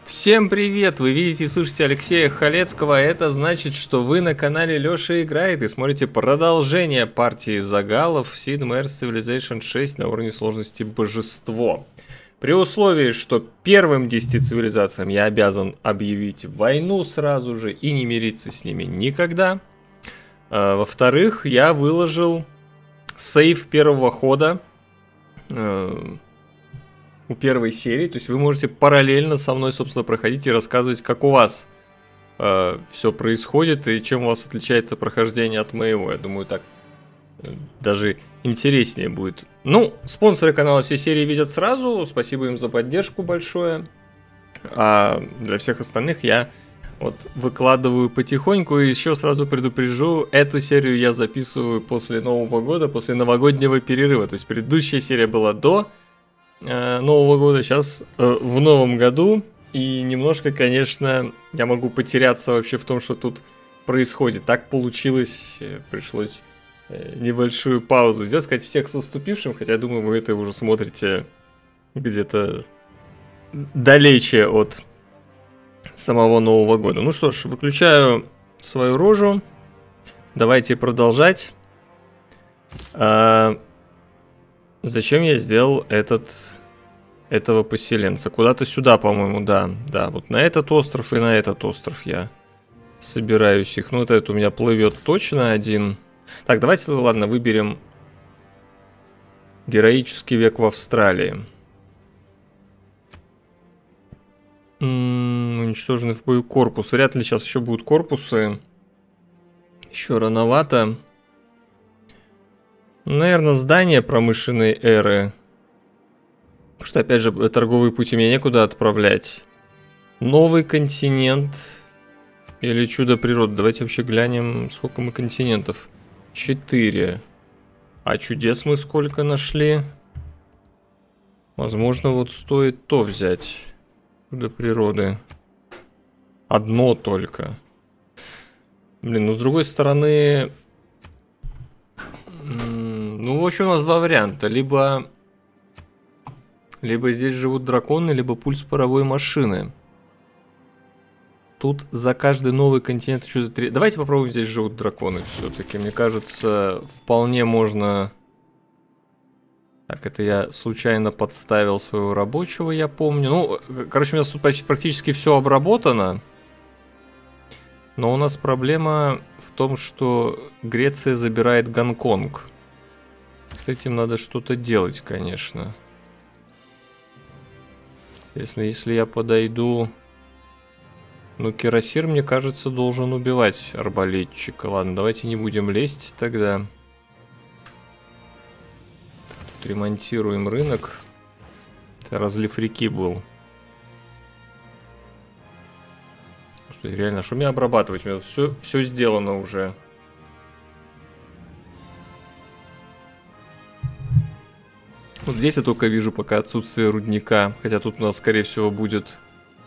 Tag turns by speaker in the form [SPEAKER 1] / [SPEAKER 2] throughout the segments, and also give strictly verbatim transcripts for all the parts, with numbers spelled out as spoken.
[SPEAKER 1] Всем привет! Вы видите и слышите Алексея Халецкого. Это значит, что вы на канале Лёша Играет и смотрите продолжение партии Загалов в Sid Meier's Civilization шесть на уровне сложности Божество. При условии, что первым десяти цивилизациям я обязан объявить войну сразу же и не мириться с ними никогда. А, во-вторых, я выложил сейв первого хода у первой серии, то есть вы можете параллельно со мной, собственно, проходить и рассказывать, как у вас э, все происходит и чем у вас отличается прохождение от моего. Я думаю, так э, даже интереснее будет. Ну, спонсоры канала все серии видят сразу, спасибо им за поддержку большое. А для всех остальных я вот выкладываю потихоньку, и еще сразу предупрежу, эту серию я записываю после Нового года, после новогоднего перерыва. То есть предыдущая серия была до Нового года, сейчас э, в новом году, и немножко, конечно, я могу потеряться вообще в том, что тут происходит. Так получилось, э, пришлось э, небольшую паузу сделать, сказать всех с наступившим, хотя я думаю, вы это уже смотрите где-то далече от самого Нового года. Ну что ж, выключаю свою рожу, давайте продолжать. А... Зачем я сделал этот, этого поселенца? Куда-то сюда, по-моему, да. Да, вот на этот остров и на этот остров я собираюсь их. Ну, вот этот у меня плывет точно один. Так, давайте, ладно, выберем героический век в Австралии. М-м, уничтоженный в бою корпус. Вряд ли сейчас еще будут корпусы. Еще рановато. Наверное, здание промышленной эры. Потому что, опять же, торговые пути мне некуда отправлять. Новый континент. Или чудо природы. Давайте вообще глянем, сколько мы континентов. Четыре. А чудес мы сколько нашли? Возможно, вот стоит то взять. Чудо природы. Одно только. Блин, ну с другой стороны... Ну, в общем, у нас два варианта. Либо, либо здесь живут драконы, либо пульс паровой машины. Тут за каждый новый континент что-то три. Давайте попробуем, здесь живут драконы все-таки. Мне кажется, вполне можно... Так, это я случайно подставил своего рабочего, я помню. Ну, короче, у нас тут почти, практически все обработано. Но у нас проблема в том, что Греция забирает Гонконг. С этим надо что-то делать, конечно. Интересно, если я подойду... Ну, Кирасир, мне кажется, должен убивать арбалетчика. Ладно, давайте не будем лезть тогда. Тут ремонтируем рынок. Это разлив реки был. Господи, реально, что мне обрабатывать? У меня все, все сделано уже. Вот здесь я только вижу пока отсутствие рудника. Хотя тут у нас, скорее всего, будет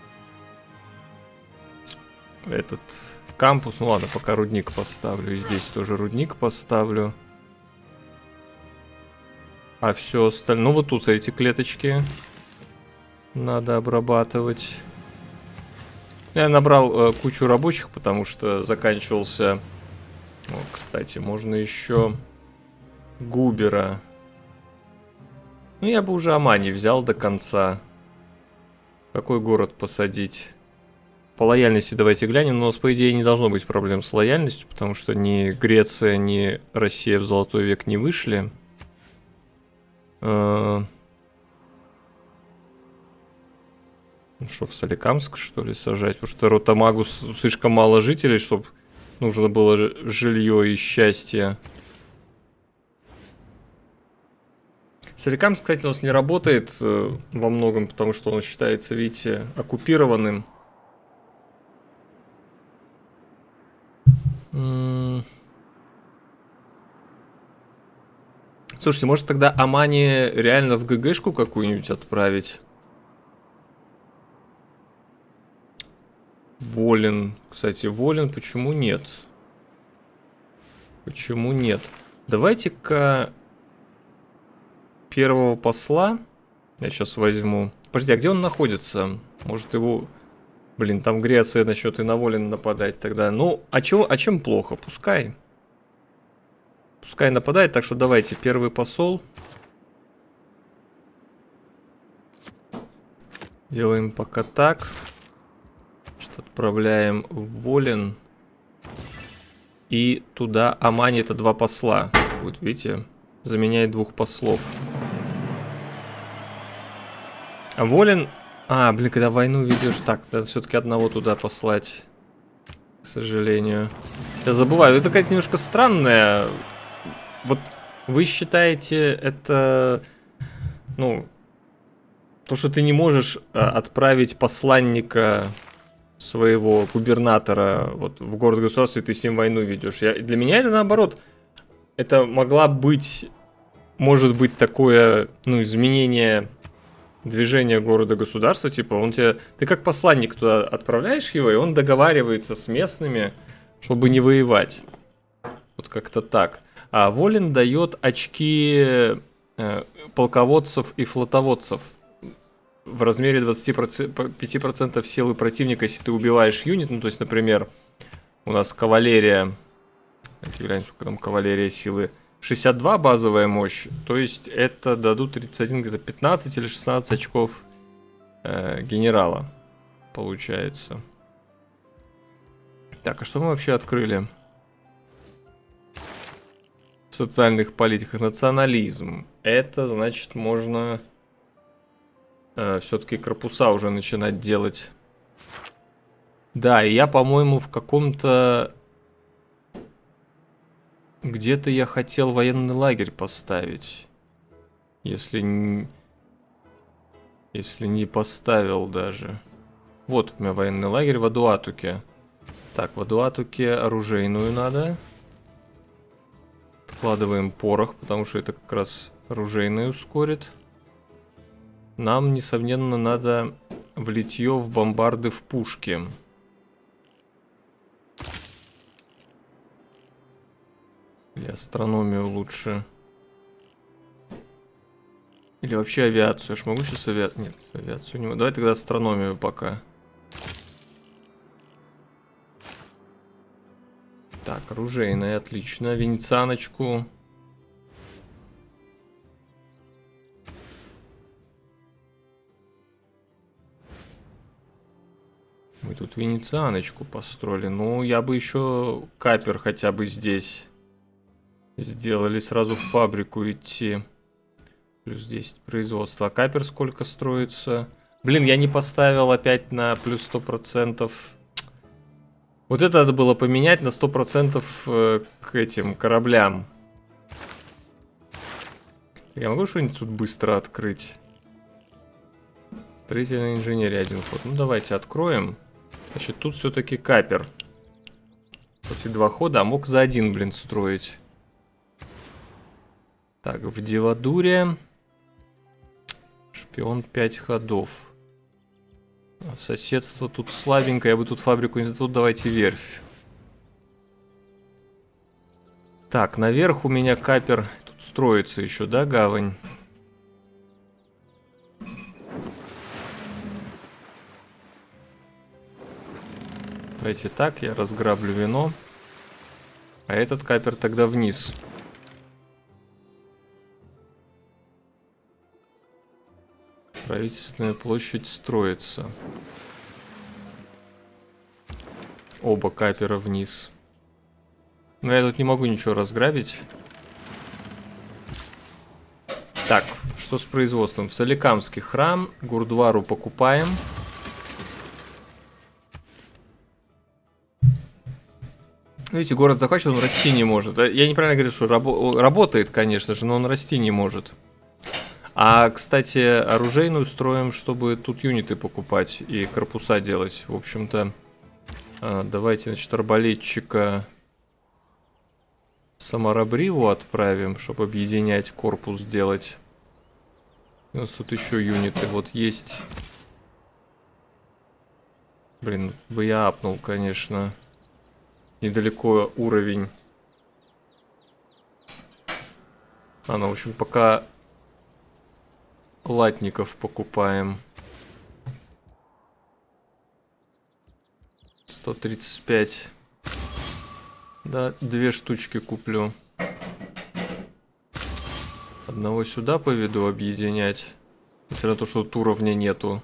[SPEAKER 1] этот кампус. Ну ладно, пока рудник поставлю. И здесь тоже рудник поставлю. А все остальное... Ну вот тут, смотрите, клеточки надо обрабатывать. Я набрал э, кучу рабочих, потому что заканчивался... О, кстати, можно еще Губера. Ну, я бы уже Амани взял до конца. Какой город посадить? По лояльности давайте глянем. Но у нас, по идее, не должно быть проблем с лояльностью, потому что ни Греция, ни Россия в Золотой век не вышли. Ну что, в Соликамск, что ли, сажать? Потому что Ротамагу слишком мало жителей, чтобы нужно было жилье и счастье. Соликамск, кстати, у нас не работает э, во многом, потому что он считается, видите, оккупированным. М-м- Слушайте, может тогда Амани реально в ГГшку какую-нибудь отправить? Волен. Кстати, Волен, почему нет? Почему нет? Давайте-ка первого посла я сейчас возьму. Подожди, а где он находится? Может его Блин, там Греция насчет и на Волин нападать тогда. Ну, а, чего, а чем плохо? Пускай. Пускай нападает, так что давайте, первый посол. Делаем пока так. Значит, отправляем в Волин. И туда Амани это два посла. Будет, видите, заменяет двух послов. А Волин... А, блин, когда войну ведешь, так, надо все-таки одного туда послать. К сожалению. Я забываю, это какая-то немножко странная. Вот вы считаете это... Ну... То, что ты не можешь а, отправить посланника своего губернатора вот, в город-государство, и ты с ним войну ведешь. Я, для меня это наоборот. Это могла быть... Может быть такое, ну, изменение... движение города-государства, типа, он тебе... Ты как посланник туда отправляешь его, и он договаривается с местными, чтобы не воевать. Вот как-то так. А Волин дает очки э, полководцев и флотоводцев в размере двадцати пяти процентов силы противника, если ты убиваешь юнит. Ну, то есть, например, у нас кавалерия... Давайте глянем, сколько там кавалерия силы. шестьдесят два базовая мощь, то есть это дадут тридцать один, где-то пятнадцать или шестнадцать очков э, генерала, получается. Так, а что мы вообще открыли? В социальных политиках национализм. Это значит можно э, все-таки корпуса уже начинать делать. Да, и я, по-моему, в каком-то... Где-то я хотел военный лагерь поставить. Если не... Если не поставил даже. Вот у меня военный лагерь в Адуатуке. Так, в Адуатуке оружейную надо. Откладываем порох, потому что это как раз оружейную ускорит. Нам, несомненно, надо в литье в бомбарды в пушки. Или астрономию лучше. Или вообще авиацию. Я ж могу сейчас авиацию... Нет, авиацию не могу. Давай тогда астрономию пока. Так, оружейная, отлично. Венецианочку. Мы тут венецианочку построили. Ну, я бы еще капер хотя бы здесь сделали, сразу в фабрику идти. Плюс десять производства. А капер сколько строится? Блин, я не поставил опять на плюс сто процентов. Вот это надо было поменять на сто процентов к этим кораблям. Я могу что-нибудь тут быстро открыть? Строительная инженерия один ход. Ну давайте откроем. Значит, тут все-таки капер. После два хода, а мог за один, блин, строить. Так, в Дивадуре шпион пять ходов. А соседство тут слабенько, я бы тут фабрику не... Тут давайте верфь. Так, наверх у меня капер. Тут строится еще, да, гавань? Давайте так, я разграблю вино. А этот капер тогда вниз. Правительственная площадь строится. Оба капера вниз. Но я тут не могу ничего разграбить. Так, что с производством? В Соликамский храм. Гурдвару покупаем. Видите, город захвачен, он расти не может. Я неправильно говорю, что рабо работает, конечно же, но он расти не может. А, кстати, оружейную строим, чтобы тут юниты покупать и корпуса делать. В общем-то, давайте, значит, арбалетчика Самарабриву отправим, чтобы объединять корпус делать. У нас тут еще юниты. Вот есть... Блин, бы я апнул, конечно. Недалеко уровень. А, ну, в общем, пока... Латников покупаем. сто тридцать пять. Да, две штучки куплю. Одного сюда поведу объединять. Несмотря на то, что тут уровня нету.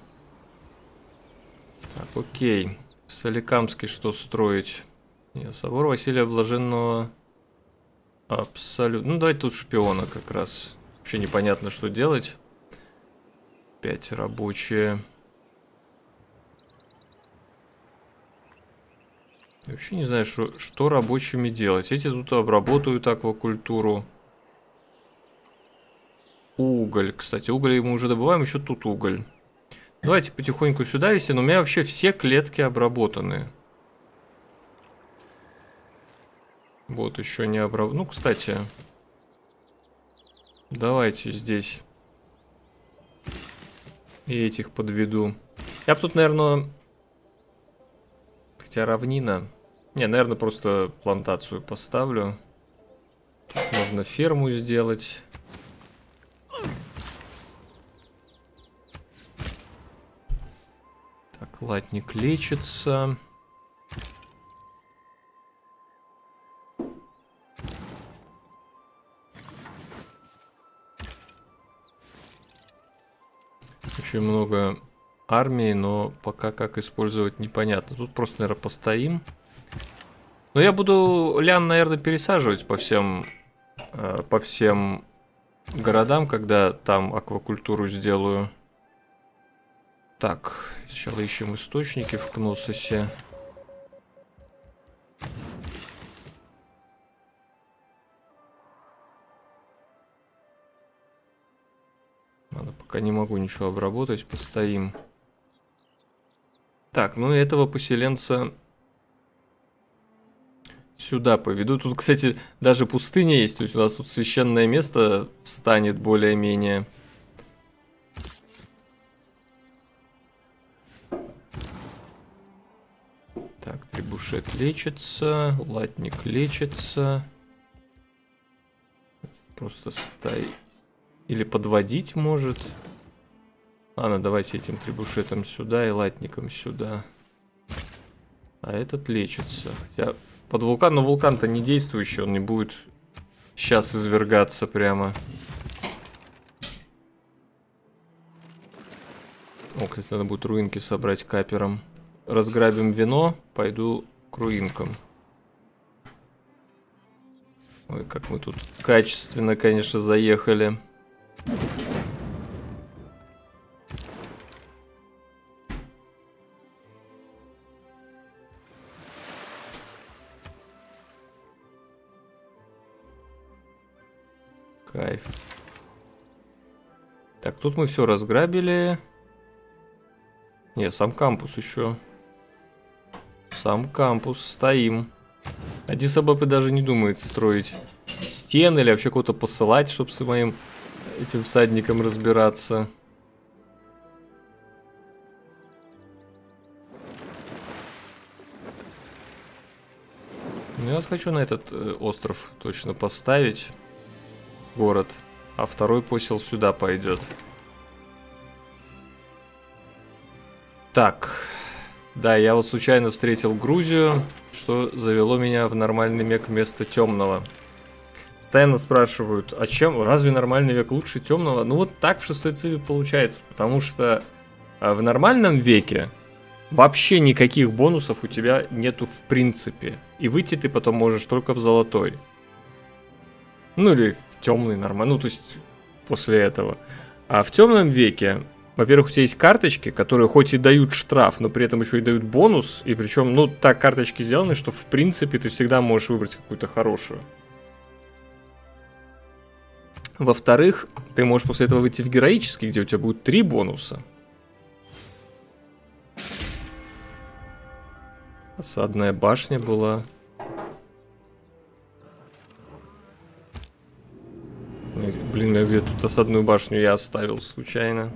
[SPEAKER 1] Так, окей. В Соликамске что строить? Нет, собор Василия Блаженного. Абсолютно. Ну, давайте тут шпиона как раз. Вообще непонятно, что делать. Пять рабочие. Я вообще не знаю, что, что рабочими делать. Эти тут обработают аквакультуру. Уголь. Кстати, уголь мы уже добываем, еще тут уголь. Давайте потихоньку сюда вести. Но у меня вообще все клетки обработаны. Вот еще не обработан. Ну, кстати. Давайте здесь. И этих подведу. Я бы тут, наверное... Хотя равнина. Не, наверное, просто плантацию поставлю. Тут можно ферму сделать. Так, латник лечится. Очень много армии, но пока как использовать непонятно. Тут просто, наверное, постоим. Но я буду лян, наверное, пересаживать по всем, э, по всем городам, когда там аквакультуру сделаю. Так, сначала ищем источники в Кнососе. Ладно, пока не могу ничего обработать, постоим. Так, ну и этого поселенца сюда поведу. Тут, кстати, даже пустыня есть, то есть у нас тут священное место станет более-менее. Так, трибушет лечится, латник лечится. Просто стай. Или подводить может. Ладно, давайте этим трибушетом сюда и латником сюда. А этот лечится. Хотя под вулкан, но вулкан-то не действующий, он не будет сейчас извергаться прямо. О, кстати, надо будет руинки собрать капером. Разграбим вино, пойду к руинкам. Ой, как мы тут качественно, конечно, заехали. Кайф. Так, тут мы все разграбили. Не, сам кампус еще. Сам кампус, стоим. Аддис Абаба даже не думает строить стены или вообще кого-то посылать, чтобы с моим этим всадником разбираться. Ну, я хочу на этот э, остров точно поставить. Город. А второй посел сюда пойдет. Так. Да, я вот случайно встретил Грузию, что завело меня в нормальный век вместо темного. Постоянно спрашивают, а чем, разве нормальный век лучше темного? Ну вот так в шестой циве получается, потому что в нормальном веке вообще никаких бонусов у тебя нету в принципе. И выйти ты потом можешь только в золотой. Ну или в темный нормально, ну то есть после этого. А в темном веке, во-первых, у тебя есть карточки, которые хоть и дают штраф, но при этом еще и дают бонус. И причем, ну так карточки сделаны, что в принципе ты всегда можешь выбрать какую-то хорошую. Во-вторых, ты можешь после этого выйти в героический, где у тебя будет три бонуса. Осадная башня была. Блин, где тут осадную башню я оставил случайно.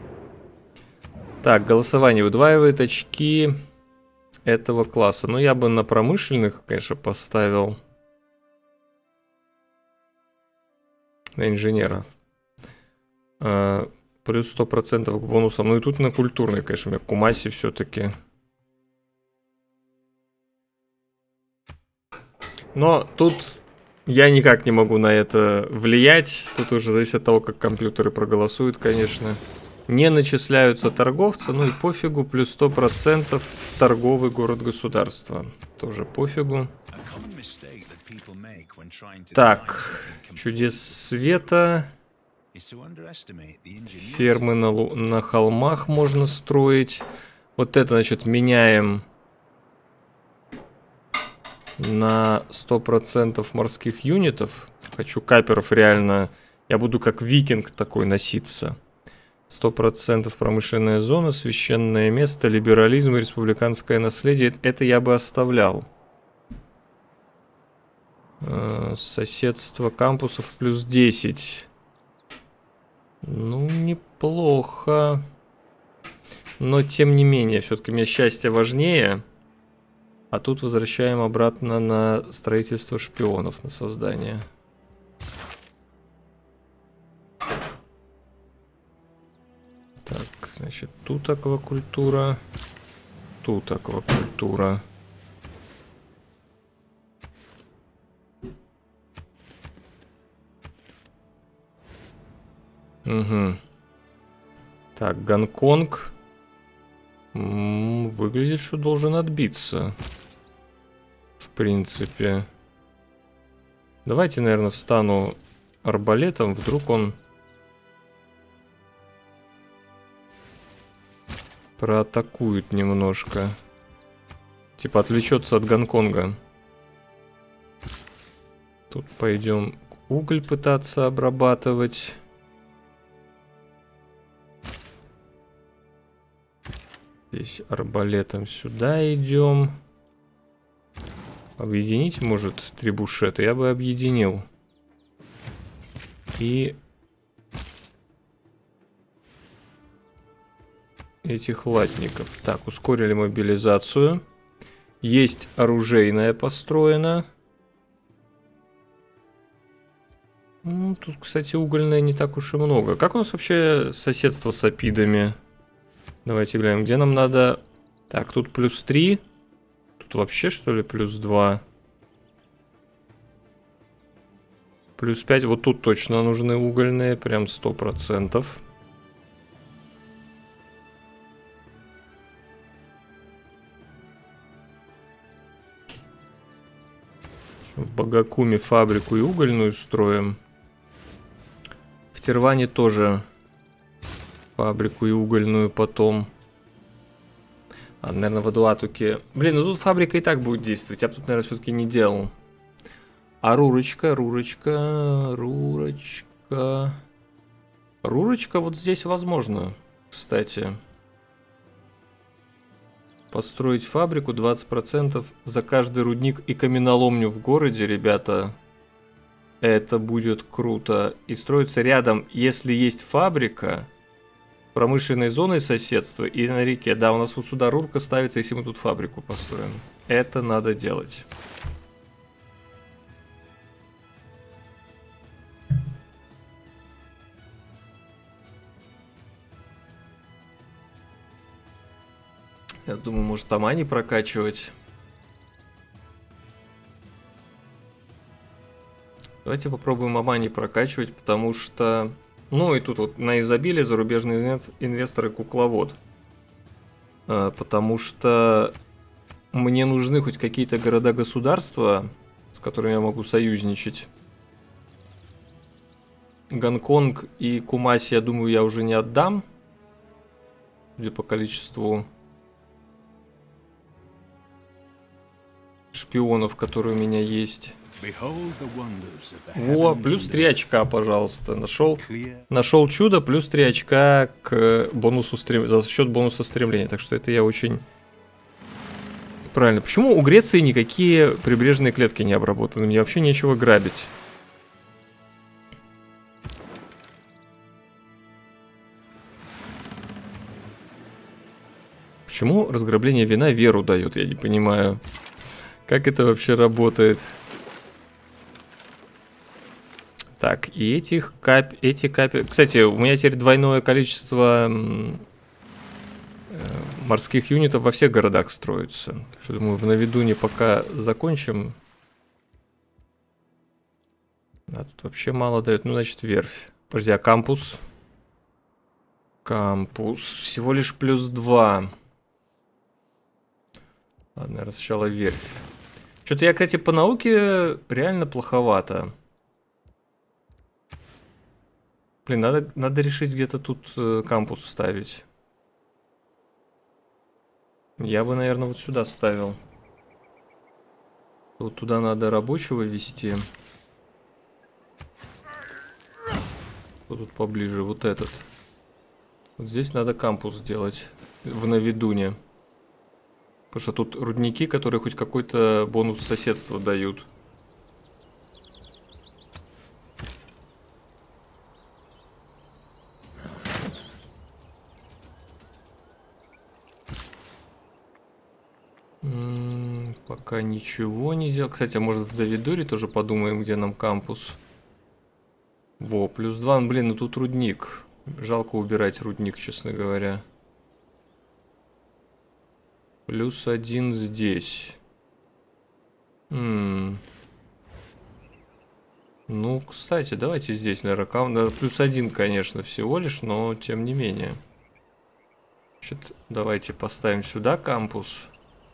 [SPEAKER 1] Так, голосование удваивает очки этого класса. Ну, я бы на промышленных, конечно, поставил. На инженера. А, плюс сто процентов к бонусам. Ну и тут на культурный, конечно, у меня Кумаси все-таки. Но тут я никак не могу на это влиять. Тут уже зависит от того, как компьютеры проголосуют, конечно. Не начисляются торговцы, ну и пофигу, плюс сто процентов в торговый город-государство. Тоже пофигу. Так, чудес света. Фермы на, на холмах можно строить. Вот это, значит, меняем на сто процентов морских юнитов. Хочу каперов реально. Я буду как викинг такой носиться. сто процентов промышленная зона, священное место, либерализм и республиканское наследие. Это я бы оставлял. Соседство кампусов плюс десять. Ну, неплохо. Но, тем не менее, все-таки мне счастье важнее. А тут возвращаем обратно на строительство шпионов, на создание. Так, значит, тут аквакультура. Тут аквакультура. Угу. Так, Гонконг. М-м, выглядит, что должен отбиться. В принципе. Давайте, наверное, встану арбалетом. Вдруг он проатакует немножко. Типа отвлечется от Гонконга. Тут пойдем уголь пытаться обрабатывать. Здесь арбалетом сюда идем. Объединить, может, трибушеты? Я бы объединил. И этих латников. Так, ускорили мобилизацию. Есть оружейная построена. Ну, тут, кстати, угольная не так уж и много. Как у нас вообще соседство с апидами? Давайте глянем, где нам надо... Так, тут плюс три. Тут вообще, что ли, плюс два. Плюс пять. Вот тут точно нужны угольные. Прям сто процентов. В Багакуме фабрику и угольную строим. В Терване тоже... Фабрику и угольную потом. А, наверное, в Адуатуке. Блин, ну тут фабрика и так будет действовать. Я бы тут, наверное, все-таки не делал. А Рурочка, Рурочка, Рурочка. Рурочка вот здесь возможно, кстати. Построить фабрику двадцать процентов за каждый рудник и каменоломню в городе, ребята. Это будет круто. И строится рядом, если есть фабрика... Промышленной зоной соседства и на реке. Да, у нас вот сюда рурка ставится, если мы тут фабрику построим. Это надо делать. Я думаю, может, там Ани прокачивать. Давайте попробуем Амани прокачивать, потому что... Ну и тут вот на изобилие зарубежные инвесторы кукловод. А, потому что мне нужны хоть какие-то города-государства, с которыми я могу союзничать. Гонконг и Кумаси, я думаю, я уже не отдам. Судя по количеству шпионов, которые у меня есть. Во, плюс три очка, пожалуйста. Нашел, нашел чудо, плюс три очка к бонусу стрем... за счет бонуса стремления. Так что это я очень... Правильно. Почему у Греции никакие прибрежные клетки не обработаны? Мне вообще нечего грабить. Почему разграбление вина веру дает? Я не понимаю. Как это вообще работает? Так, и этих кап... эти капи... Кстати, у меня теперь двойное количество э, морских юнитов во всех городах строится. Так что, думаю, в Новидуне пока закончим А тут вообще мало дает. Ну, значит, верфь. Подожди, а кампус? Кампус. Всего лишь плюс два. Ладно, наверное, сначала верфь. Что-то я, кстати, по науке реально плоховато. Блин, надо, надо решить где-то тут э, кампус ставить. Я бы, наверное, вот сюда ставил. Вот туда надо рабочего вести. Вот тут поближе, вот этот. Вот здесь надо кампус сделать. В Навидуне. Потому что тут рудники, которые хоть какой-то бонус соседства дают. М-м, пока ничего не делал. Кстати, а может в Давидуре тоже подумаем, где нам кампус. Во, плюс два. Ну, блин, ну тут рудник. Жалко убирать рудник, честно говоря. Плюс один здесь. М-м. Ну, кстати, давайте здесь, наверное, кам... да, плюс один, конечно, всего лишь, но тем не менее. Значит, давайте поставим сюда кампус.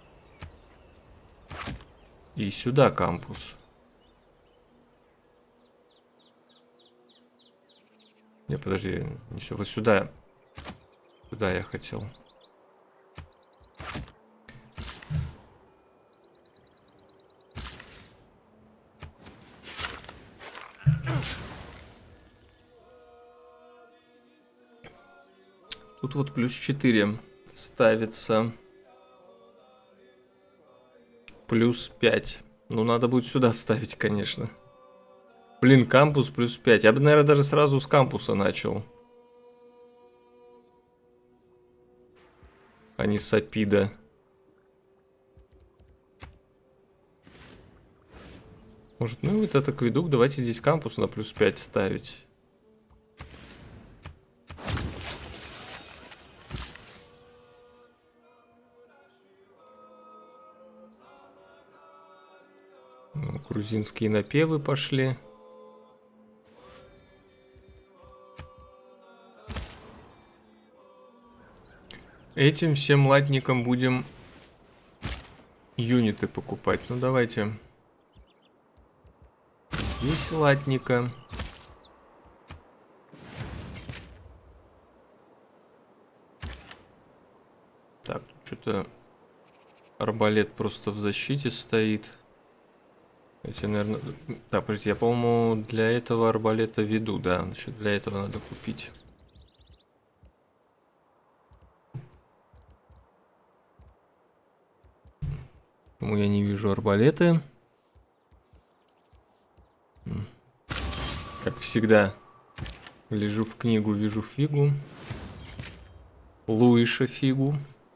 [SPEAKER 1] И сюда кампус. Не, подожди, не все, вот сюда. Сюда я хотел. Тут вот плюс четыре ставится. Плюс пять. Ну, надо будет сюда ставить, конечно. Блин, кампус плюс пять. Я бы, наверное, даже сразу с кампуса начал. А не с Апида. Может, ну вот этот акведук, давайте здесь кампус на плюс пять ставить. Ну, грузинские напевы пошли. Этим всем латникам будем юниты покупать. Ну, давайте. Здесь латника. Так, что-то арбалет просто в защите стоит. Эти, наверное... Так, подождите, я, по-моему, для этого арбалета веду, да. Значит, для этого надо купить. Почему я не вижу арбалеты? Как всегда, лежу в книгу, вижу фигу. Луиша фигу.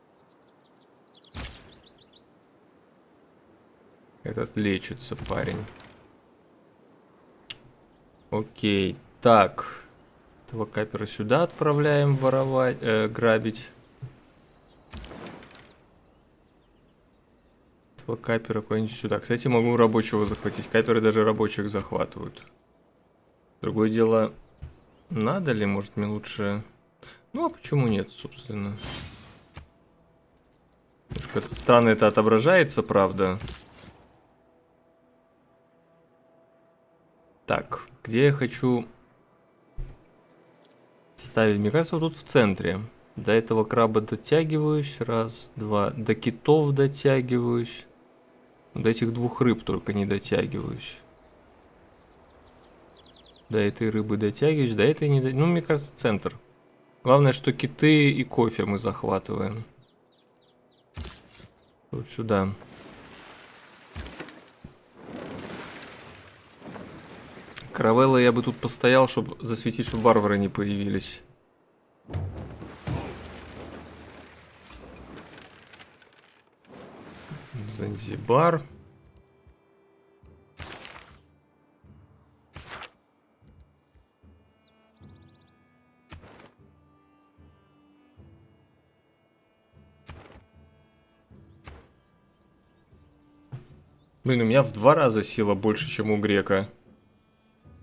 [SPEAKER 1] Этот лечится, парень. Окей, так. Этого капера сюда отправляем воровать, э, грабить. Этого капера куда-нибудь сюда. Кстати, могу рабочего захватить. Каперы даже рабочих захватывают. Другое дело, надо ли, может, мне лучше... Ну, а почему нет, собственно? Немножко странно это отображается, правда. Так, где я хочу ставить? Мне кажется, вот тут в центре. До этого краба дотягиваюсь. Раз, два. До китов дотягиваюсь. До этих двух рыб только не дотягиваюсь. До этой рыбы дотягиваюсь, до этой не дотягиваюсь. Ну, мне кажется, центр. Главное, что киты и кофе мы захватываем. Вот сюда. Каравелла я бы тут постоял, чтобы засветить, чтобы варвары не появились. Занзибар. Блин, у меня в два раза сила больше, чем у грека.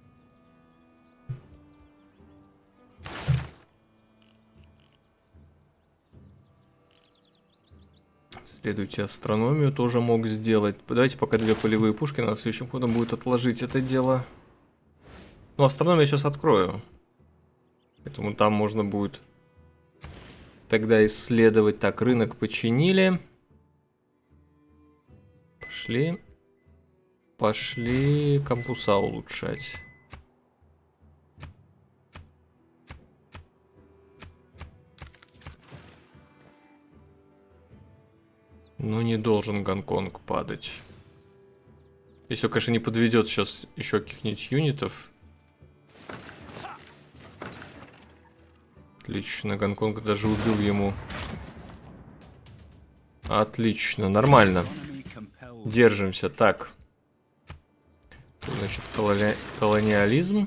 [SPEAKER 1] Следуйте, астрономию тоже мог сделать. Давайте пока две полевые пушки на следующим ходом будет отложить это дело. Ну, астрономию я сейчас открою. Поэтому там можно будет тогда исследовать. Так, рынок починили. Пошли. Пошли кампуса улучшать. Ну, не должен Гонконг падать. Если он, конечно, не подведет сейчас еще каких-нибудь юнитов. Отлично, Гонконг даже убил ему. Отлично, нормально. Держимся. Так. Значит, колони... колониализм.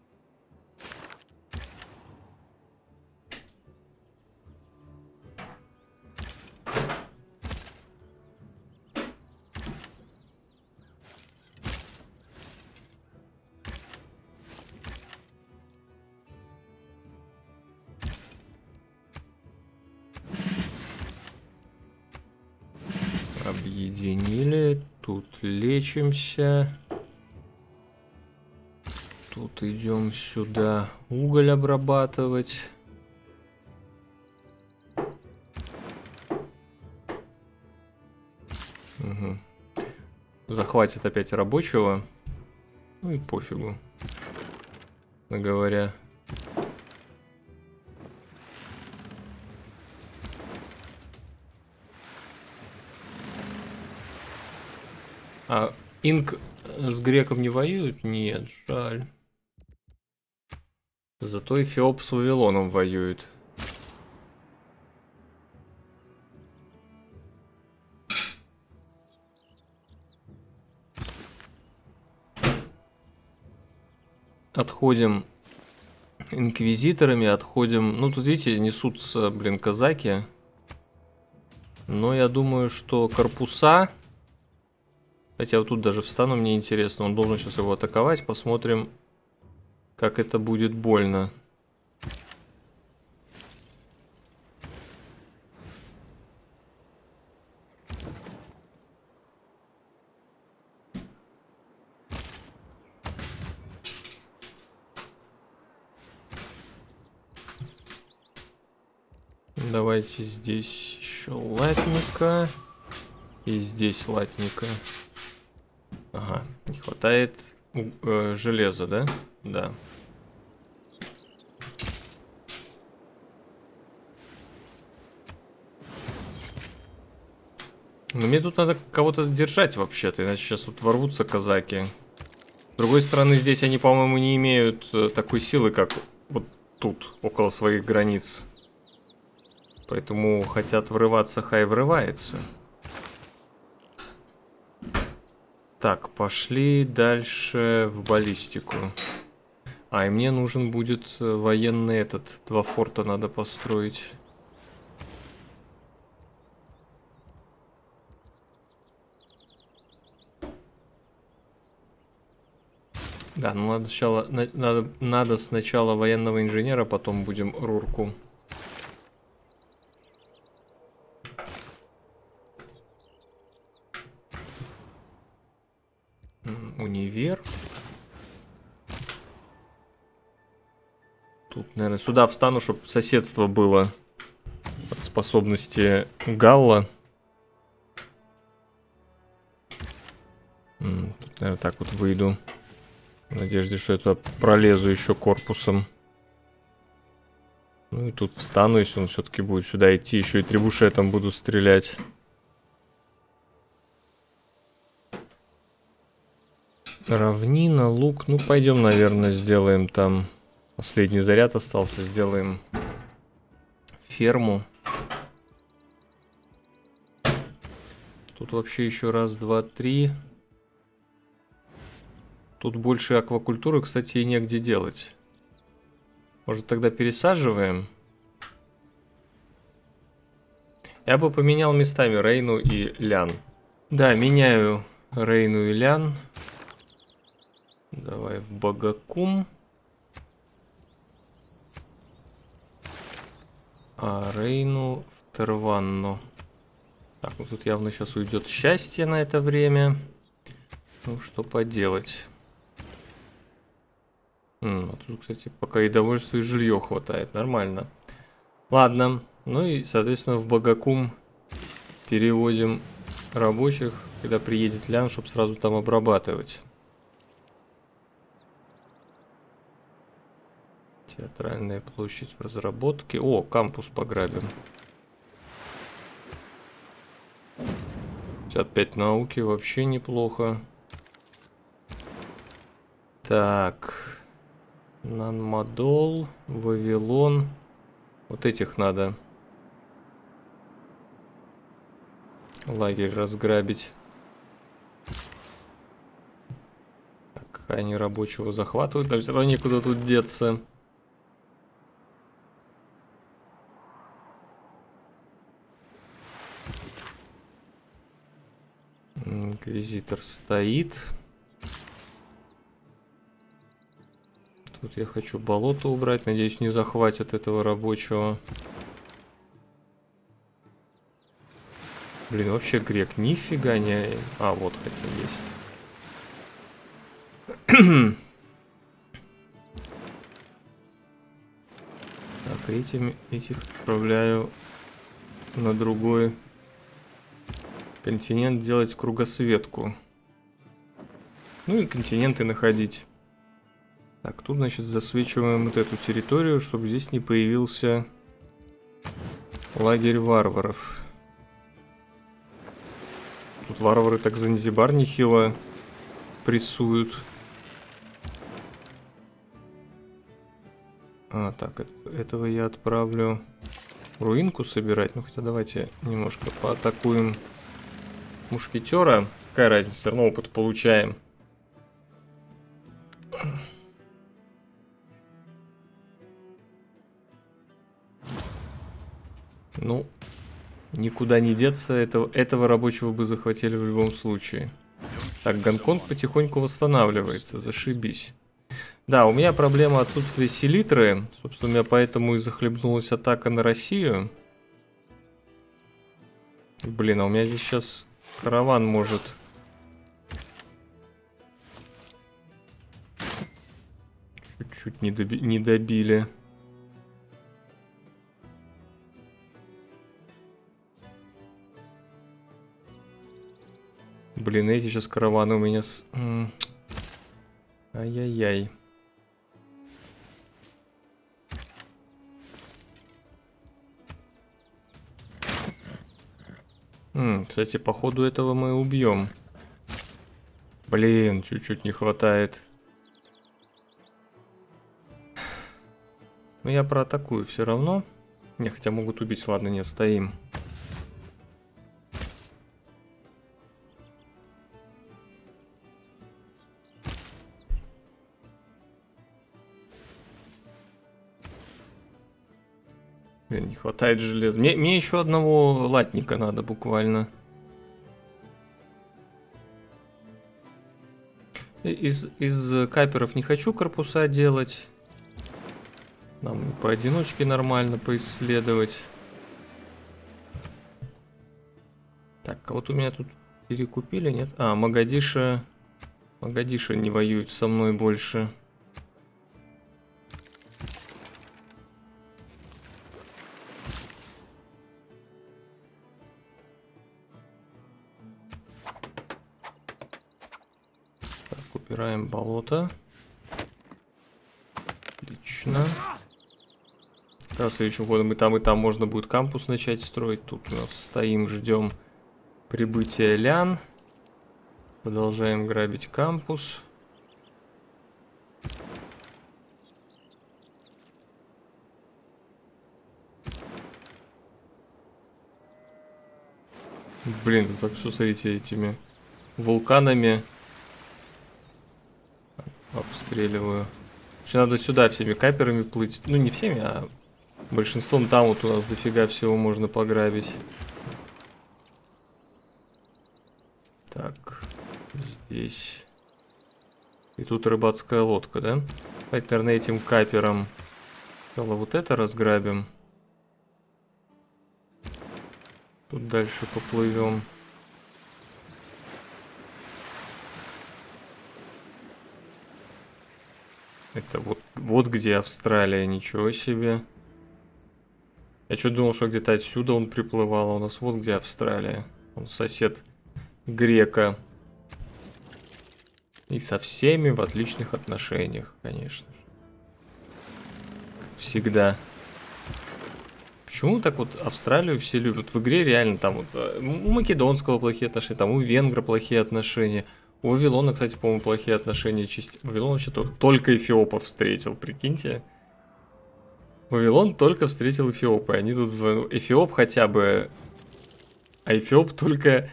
[SPEAKER 1] Объединили. Тут лечимся. Тут идем сюда уголь обрабатывать. Угу. Захватит опять рабочего. Ну и пофигу. Говоря. А Инк с греком не воюют? Нет, жаль. Зато Эфиоп с Вавилоном воюет. Отходим инквизиторами, отходим... Ну, тут, видите, несутся, блин, казаки. Но я думаю, что корпуса... Хотя вот тут даже встану, мне интересно. Он должен сейчас его атаковать. Посмотрим, как это будет больно. Давайте здесь еще латника. И здесь латника. Ага, не хватает э, железа, да? Да. Но мне тут надо кого-то держать вообще-то, иначе сейчас вот ворвутся казаки. С другой стороны, здесь они, по-моему, не имеют э, такой силы, как вот тут, около своих границ. Поэтому хотят врываться, хай врывается. Так, пошли дальше в баллистику. А, и мне нужен будет военный этот. Два форта надо построить. Да, ну надо сначала, надо, надо сначала военного инженера, потом будем рурку. Универ. Тут, наверное, сюда встану, чтобы соседство было от способности Галла. Тут, наверное, так вот выйду. В надежде, что я туда пролезу еще корпусом. Ну и тут встану, если он все-таки будет сюда идти. Еще и трибушетом буду стрелять. Равнина, лук. Ну, пойдем, наверное, сделаем там... Последний заряд остался. Сделаем ферму. Тут вообще еще раз, два, три. Тут больше аквакультуры, кстати, и негде делать. Может, тогда пересаживаем? Я бы поменял местами Рейну и Лян. Да, меняю Рейну и Лян. Давай в Багакум. А Рейну в Терванну. Так, ну тут явно сейчас уйдет счастье на это время. Ну, что поделать. М, а тут, кстати, пока и довольства, и жилье хватает. Нормально. Ладно. Ну и, соответственно, в Багакум переводим рабочих, когда приедет Лян, чтобы сразу там обрабатывать. Театральная площадь в разработке. О, кампус пограбим. пятьдесят пять науки, вообще неплохо. Так. Нанмадол, Вавилон. Вот этих надо. Лагерь разграбить. Так, они рабочего захватывают, но все равно некуда тут деться. Инквизитор стоит. Тут я хочу болото убрать. Надеюсь, не захватят этого рабочего. Блин, вообще грек нифига не... А, вот хотя есть. Так, этим, этих отправляю на другой континент делать кругосветку. Ну и континенты находить. Так, тут, значит, засвечиваем вот эту территорию, чтобы здесь не появился лагерь варваров. Тут варвары так Занзибар нехило прессуют. А, так, это, этого я отправлю руинку собирать. Ну, хотя давайте немножко поатакуем мушкетера. Какая разница, все равно опыт получаем. Ну, никуда не деться, этого, этого рабочего бы захватили в любом случае. Так, Гонконг потихоньку восстанавливается, зашибись. Да, у меня проблема отсутствия селитры, собственно, у меня поэтому и захлебнулась атака на Россию. Блин, а у меня здесь сейчас караван может... Чуть-чуть не, доби... не добили. Блин, эти сейчас караваны у меня с... Ай-яй-яй. Кстати, по ходу этого мы убьем. Блин, чуть-чуть не хватает. Но я проатакую все равно. Не, хотя могут убить. Ладно, не стоим. Блин, не хватает железа. Мне, мне еще одного латника надо буквально. Из, из каперов не хочу корпуса делать. Нам поодиночке нормально поисследовать. Так, а вот у меня тут перекупили, нет? А, Магадиша... Магадиша не воюет со мной больше. Убираем болото. Отлично. Да, следующим годом и там, и там можно будет кампус начать строить. Тут у нас стоим, ждем прибытия Лян. Продолжаем грабить кампус. Блин, тут так что, смотрите, этими вулканами обстреливаю. Еще надо сюда всеми каперами плыть. Ну, не всеми, а большинством. Там вот у нас дофига всего можно пограбить. Так, здесь. И тут рыбацкая лодка, да? Давайте, наверное, этим капером вот это разграбим. Тут дальше поплывем. Это вот, вот где Австралия, ничего себе. Я что думал, что где-то отсюда он приплывал, а у нас вот где Австралия. Он сосед Грека. И со всеми в отличных отношениях, конечно же. Как всегда. Почему так вот Австралию все любят? В игре реально там вот у Македонского плохие отношения, там у Венгра плохие отношения. У Вавилона, кстати, по-моему, плохие отношения. Чист... Вавилон вообще только эфиопов встретил, прикиньте. Вавилон только встретил эфиопы. Они тут в Эфиоп хотя бы... А Эфиоп только...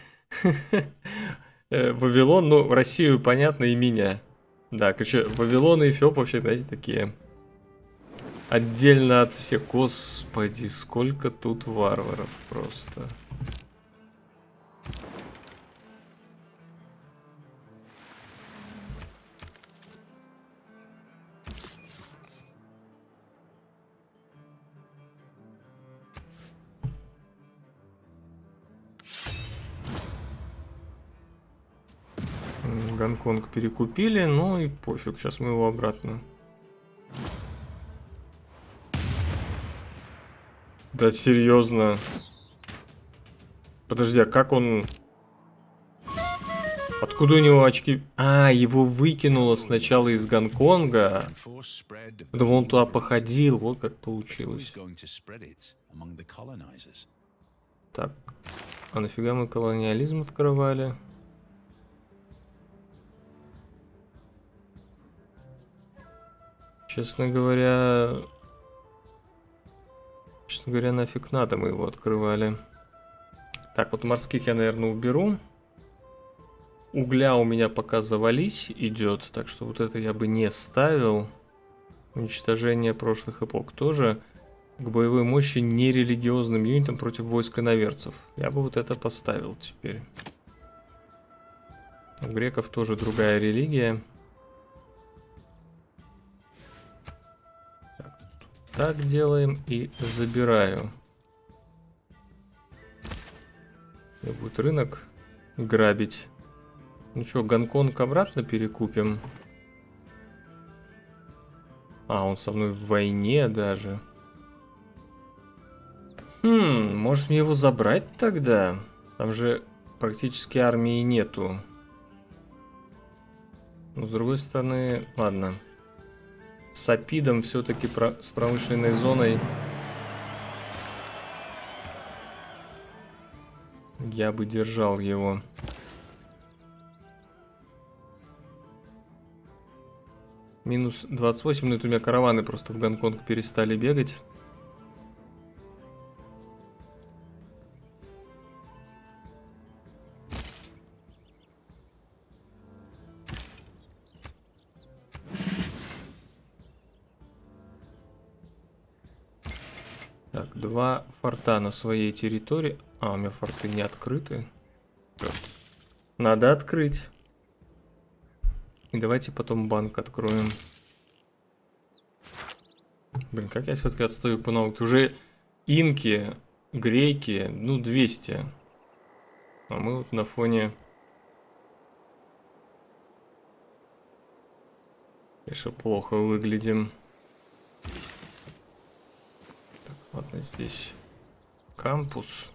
[SPEAKER 1] Вавилон, ну, Россию, понятно, и меня. Да, короче, Вавилон и Эфиоп вообще, знаете, такие... Отдельно от всех. Господи, сколько тут варваров просто. Гонконг перекупили, ну и пофиг, сейчас мы его обратно. Да серьезно. Подожди, а как он... Откуда у него очки? А, его выкинуло сначала из Гонконга. Думал, он туда походил, вот как получилось. Так, а нафига мы колониализм открывали? Честно говоря... Честно говоря, нафиг надо, мы его открывали. Так, вот морских я, наверное, уберу. Угля у меня пока завались идет, так что вот это я бы не ставил. Уничтожение прошлых эпох тоже. К боевой мощи нерелигиозным юнитам против войск иноверцев. Я бы вот это поставил теперь. У греков тоже другая религия. Так, так делаем и забираю. И будет рынок грабить. Ну что, Гонконг обратно перекупим? А, он со мной в войне даже. Хм, может мне его забрать тогда? Там же практически армии нету. Но с другой стороны, ладно. С Апидом все-таки про... с промышленной зоной я бы держал его. Минус двадцать восемь, но это у меня караваны просто в Гонконг перестали бегать. Так, два форта на своей территории. А, у меня форты не открыты. Надо открыть. И давайте потом банк откроем. Блин, как я все-таки отстаю по науке. Уже инки, греки, ну двести. А мы вот на фоне... Конечно, плохо выглядим. Так, ладно, здесь кампус.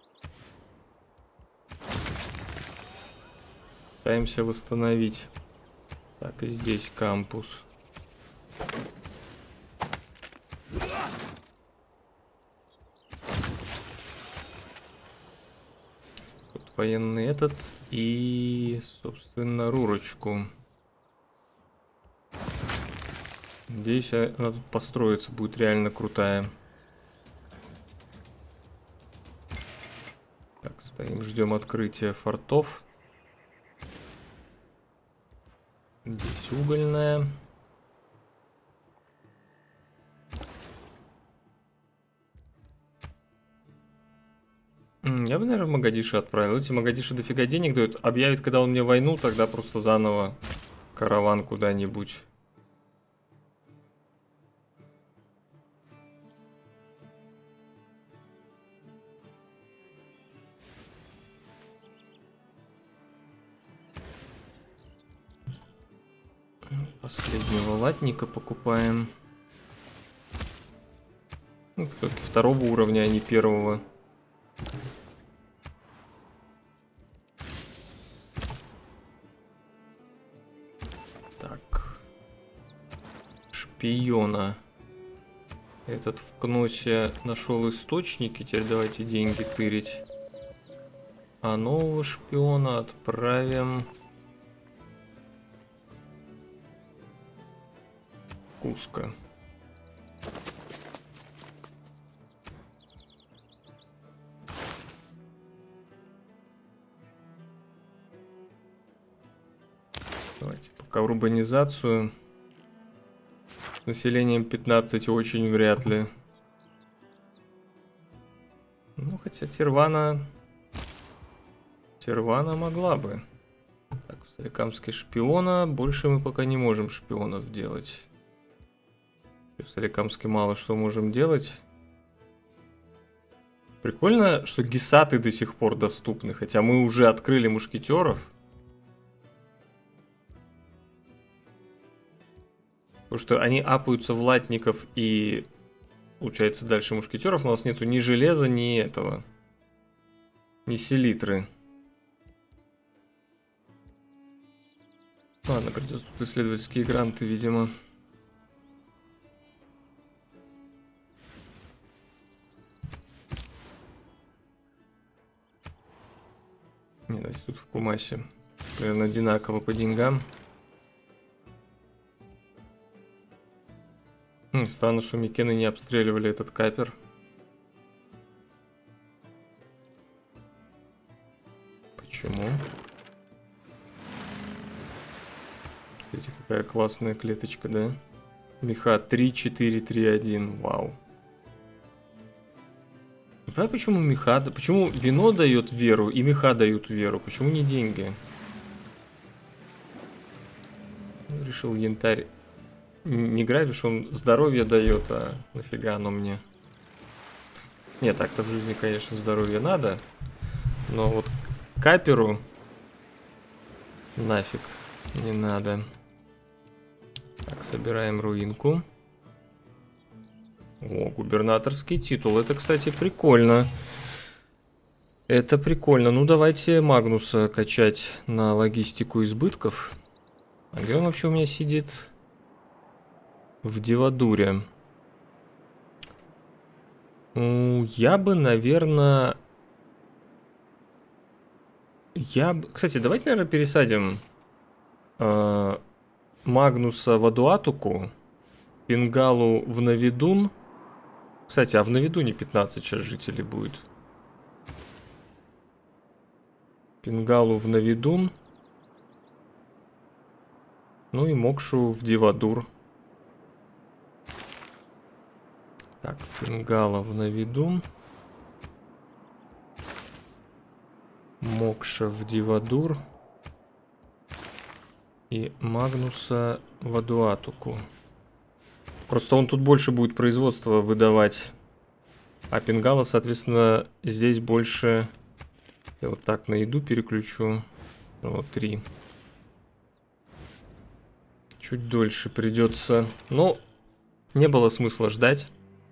[SPEAKER 1] Пытаемся восстановить. Так, и здесь кампус. Тут военный этот и, собственно, рурочку. Надеюсь, она тут построится, будет реально крутая. Так, стоим, ждем открытия фортов. Здесь угольная. Я бы, наверное, в Магадиши отправил. Эти Магадиши дофига денег дают. Объявит, когда он мне войну, тогда просто заново караван куда-нибудь. Последнего латника покупаем. Ну, все-таки второго уровня, а не первого. Так. Шпиона. Этот в Кносе нашел источники. Теперь давайте деньги тырить. А нового шпиона отправим... Куско. Давайте пока урбанизацию. С населением пятнадцать очень вряд ли. Ну, хотя Тирвана... Тирвана могла бы. Так, в Соликамске шпиона. Больше мы пока не можем шпионов делать. В Соликамске мало что можем делать. Прикольно, что гисаты до сих пор доступны. Хотя мы уже открыли мушкетеров. Потому что они апаются в латников и... Получается, дальше мушкетеров. Но у нас нету ни железа, ни этого. Ни селитры. Ладно, придется тут исследовательские гранты, видимо. Не, давайте тут в Кумасе. Наверное, одинаково по деньгам. Хм, странно, что Микены не обстреливали этот капер. Почему? Кстати, какая классная клеточка, да? Меха три четыре три один. Вау. Не понимаю, почему меха... Почему вино дает веру и меха дают веру? Почему не деньги? Решил янтарь не грабишь, он здоровье дает, а нафига оно мне? Нет, так-то в жизни, конечно, здоровье надо. Но вот каперу нафиг не надо. Так, собираем руинку. О, губернаторский титул. Это, кстати, прикольно. Это прикольно. Ну, давайте Магнуса качать на логистику избытков. А где он вообще у меня сидит? В Девадуре. Ну, я бы, наверное... Я бы... Кстати, давайте, наверное, пересадим э, Магнуса в Адуатуку, Пингалу в Навидун. Кстати, а в Навидуне пятнадцать сейчас жителей будет. Пингалу в Навидун. Ну и Мокшу в Девадур. Так, Пингала в Навидун. Мокша в Девадур. И Магнуса в Адуатуку. Просто он тут больше будет производства выдавать. А Пингала, соответственно, здесь больше... Я вот так на еду переключу. Вот, три. Чуть дольше придется. Но не было смысла ждать.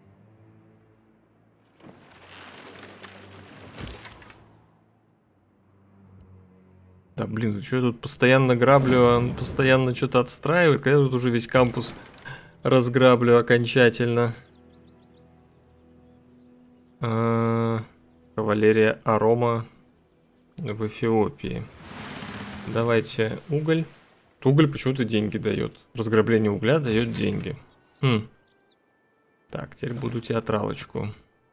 [SPEAKER 1] Да, блин, что я тут постоянно граблю, он постоянно что-то отстраивает. Когда я тут уже весь кампус разграблю окончательно. А, кавалерия Арома в Эфиопии. Давайте уголь. Уголь почему-то деньги дает. Разграбление угля дает деньги. Хм. Так, теперь буду театралочку.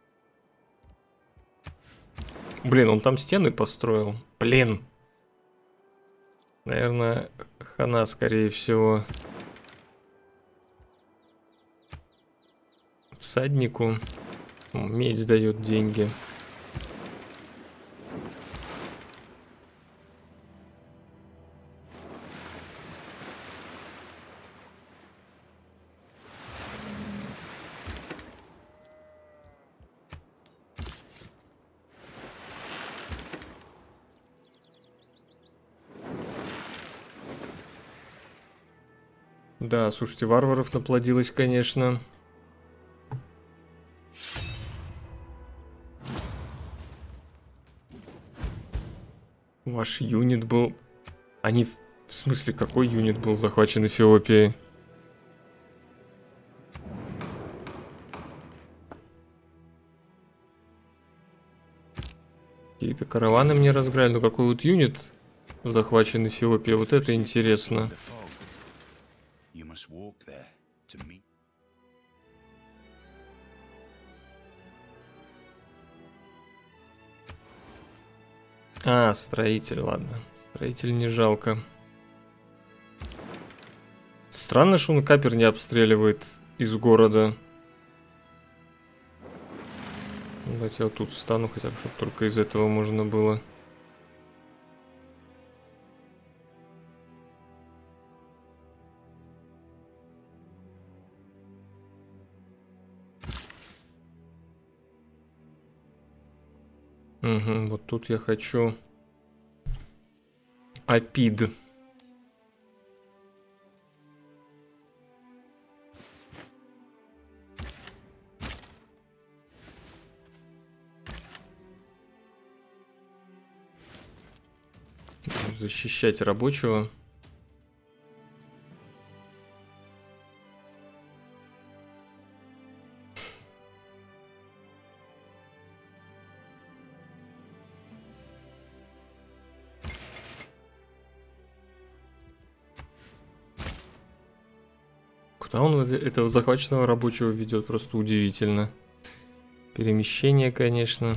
[SPEAKER 1] Блин, он там стены построил. Блин. Наверное, хана, скорее всего. Всаднику. Медь дает деньги. Да, слушайте, варваров наплодилось, конечно. Ваш юнит был... Они... В смысле, какой юнит был захвачен Эфиопией? Какие-то караваны мне разграли. Ну какой вот юнит захвачен Эфиопией? Вот это интересно. А, строитель, ладно. Строитель не жалко. Странно, что он капер не обстреливает из города. Давайте я вот тут встану, хотя бы, чтобы только из этого можно было. Угу, вот тут я хочу Апид. Защищать рабочего. Куда он этого захваченного рабочего ведет? Просто удивительно. Перемещение, конечно.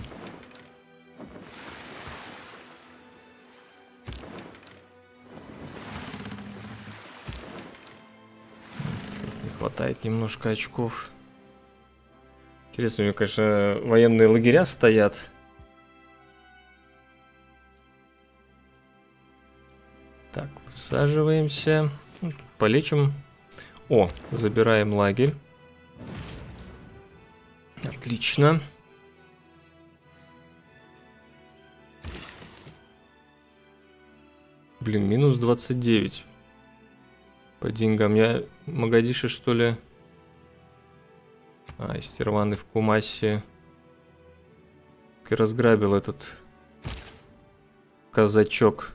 [SPEAKER 1] Не хватает немножко очков. Интересно, у него, конечно, военные лагеря стоят. Так, высаживаемся. Полечим. О, забираем лагерь. Отлично. Блин, минус двадцать девять. По деньгам. Я Магадиши, что ли? А, Истерваны в Кумаси. И разграбил этот казачок.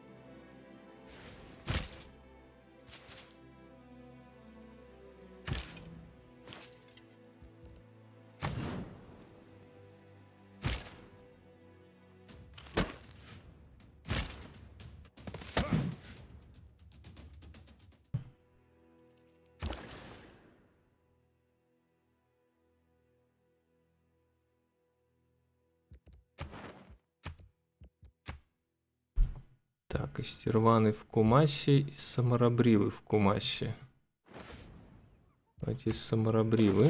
[SPEAKER 1] Так, Истерваны в Кумаси и Самарабривы в Кумаси. Давайте из Самарабривы.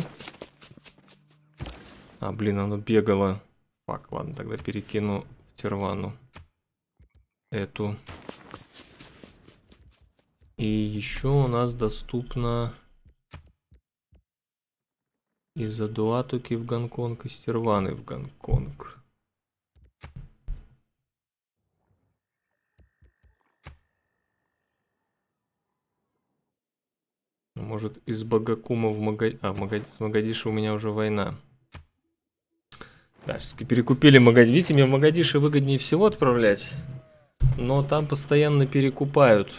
[SPEAKER 1] А, блин, оно бегало. Фак, ладно, тогда перекину в Тервану эту. И еще у нас доступно из Адуатуки в Гонконг, из Терваны в Гонконг. Может, из Багакума в Магадиши... А, в Магадиши, с Магадиши у меня уже война. Да, все-таки перекупили Магадиши. Видите, мне в Магадиши выгоднее всего отправлять. Но там постоянно перекупают.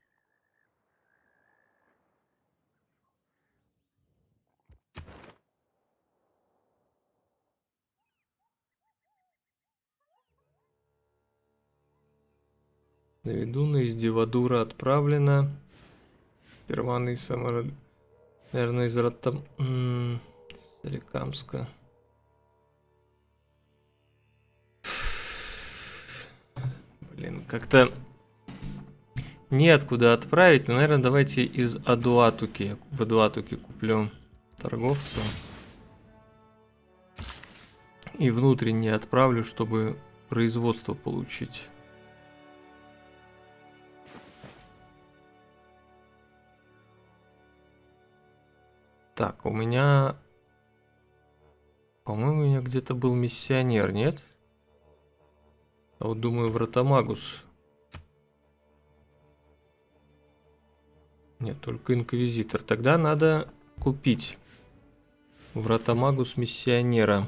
[SPEAKER 1] Наведуна из Дивадура отправлена. Перваны из Самара... Наверное, из Ратам... Соликамска. Блин, как-то неоткуда отправить. Но, наверное, давайте из Адуатуки. В Адуатуке куплю торговца. И внутренне отправлю, чтобы производство получить. Так, у меня... По-моему, у меня где-то был миссионер, нет? А вот думаю, в Ратамагус. Нет, только инквизитор. Тогда надо купить врата Магус Миссионера.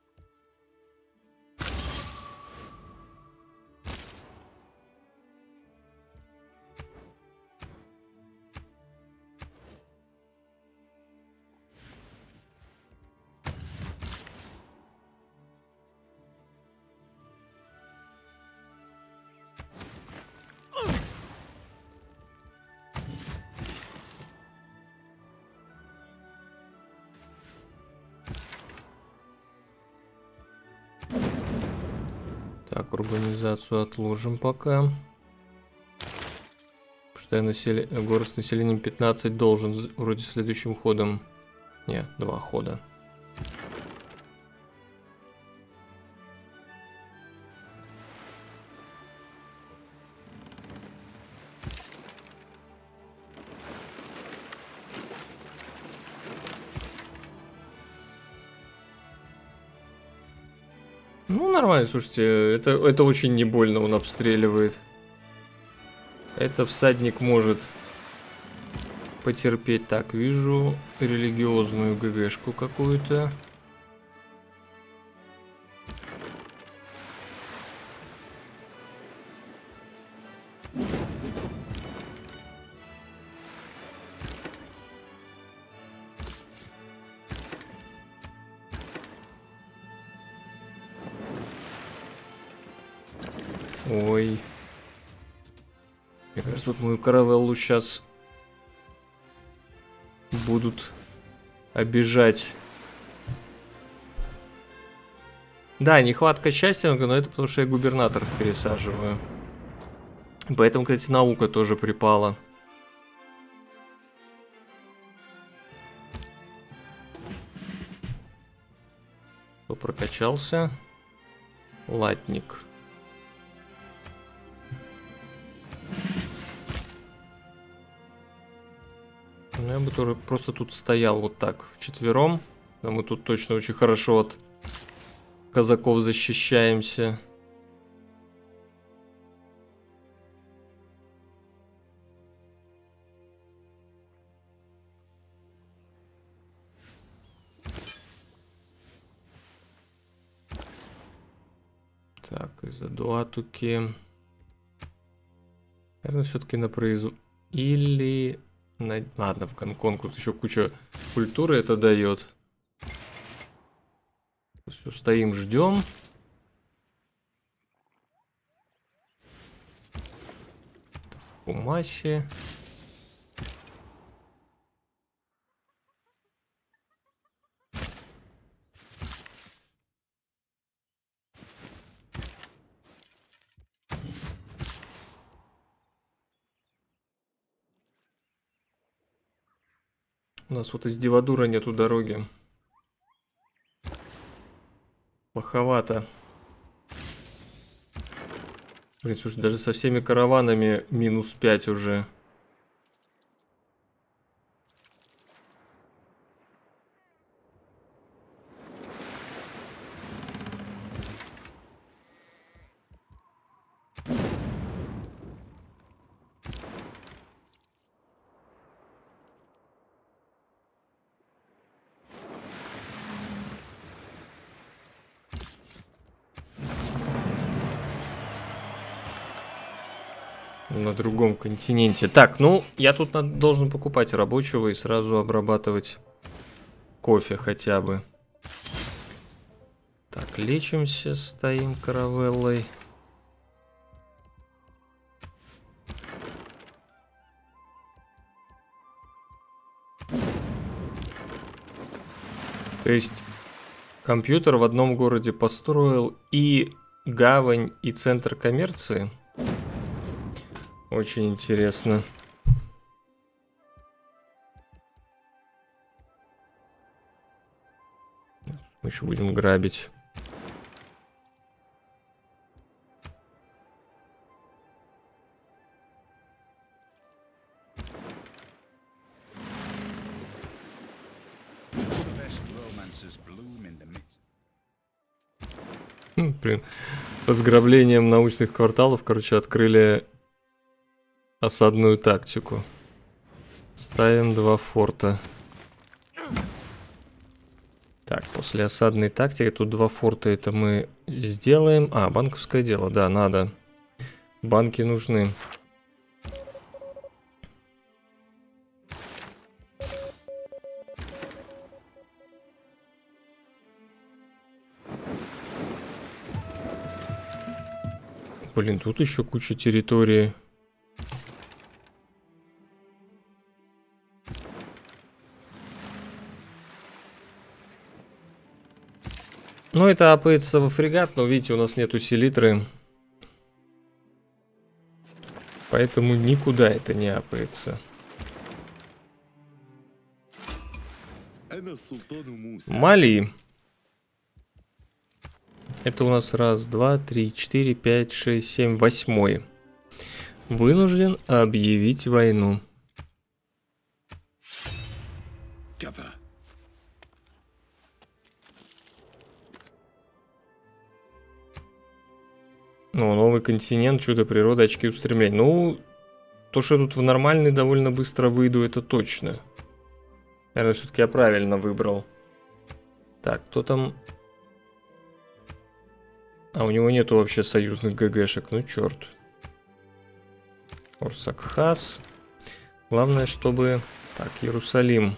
[SPEAKER 1] Так, урбанизацию отложим пока. Потому что я насел... город с населением пятнадцать должен вроде следующим ходом. Не, два хода. Ну, нормально, слушайте, это, это очень не больно, он обстреливает. Это всадник может потерпеть. Так, вижу религиозную ГГшку какую-то. Ой. Мне кажется, тут мою каравеллу сейчас будут обижать. Да, нехватка счастья, но это потому что я губернаторов пересаживаю. Поэтому, кстати, наука тоже припала. Кто прокачался? Латник. Я бы тоже просто тут стоял вот так вчетвером. Но мы тут точно очень хорошо от казаков защищаемся. Так, из-за дуатуки. Наверное, все-таки на производство. Или... На... Ладно, в Гонконг тут еще куча культуры это дает. Все, стоим, ждем. В Кумаси. У нас вот из Дивадура нету дороги. Плоховато. Блин, слушай, даже со всеми караванами минус пять уже. На другом континенте. Так, ну, я тут надо, должен покупать рабочего и сразу обрабатывать кофе хотя бы. Так, лечимся, стоим каравеллой. То есть, компьютер в одном городе построил и гавань, и центр коммерции. Очень интересно. Мы еще будем грабить. Хм, блин, разграблением научных кварталов, короче, открыли осадную тактику. Ставим два форта. Так, после осадной тактики тут два форта, это мы сделаем. А, банковское дело, да, надо. Банки нужны. Блин, тут еще куча территории. Ну, это апается во фрегат, но видите, у нас нету селитры. Поэтому никуда это не апается. Мали. Это у нас раз, два, три, четыре, пять, шесть, семь, восьмой. Вынужден объявить войну. Ну, новый континент, чудо природы, очки устремлений. Ну, то, что я тут в нормальный довольно быстро выйду, это точно. Наверное, все-таки я правильно выбрал. Так, кто там... А у него нету вообще союзных ГГшек, ну черт. Орсакхас. Главное, чтобы... Так, Иерусалим.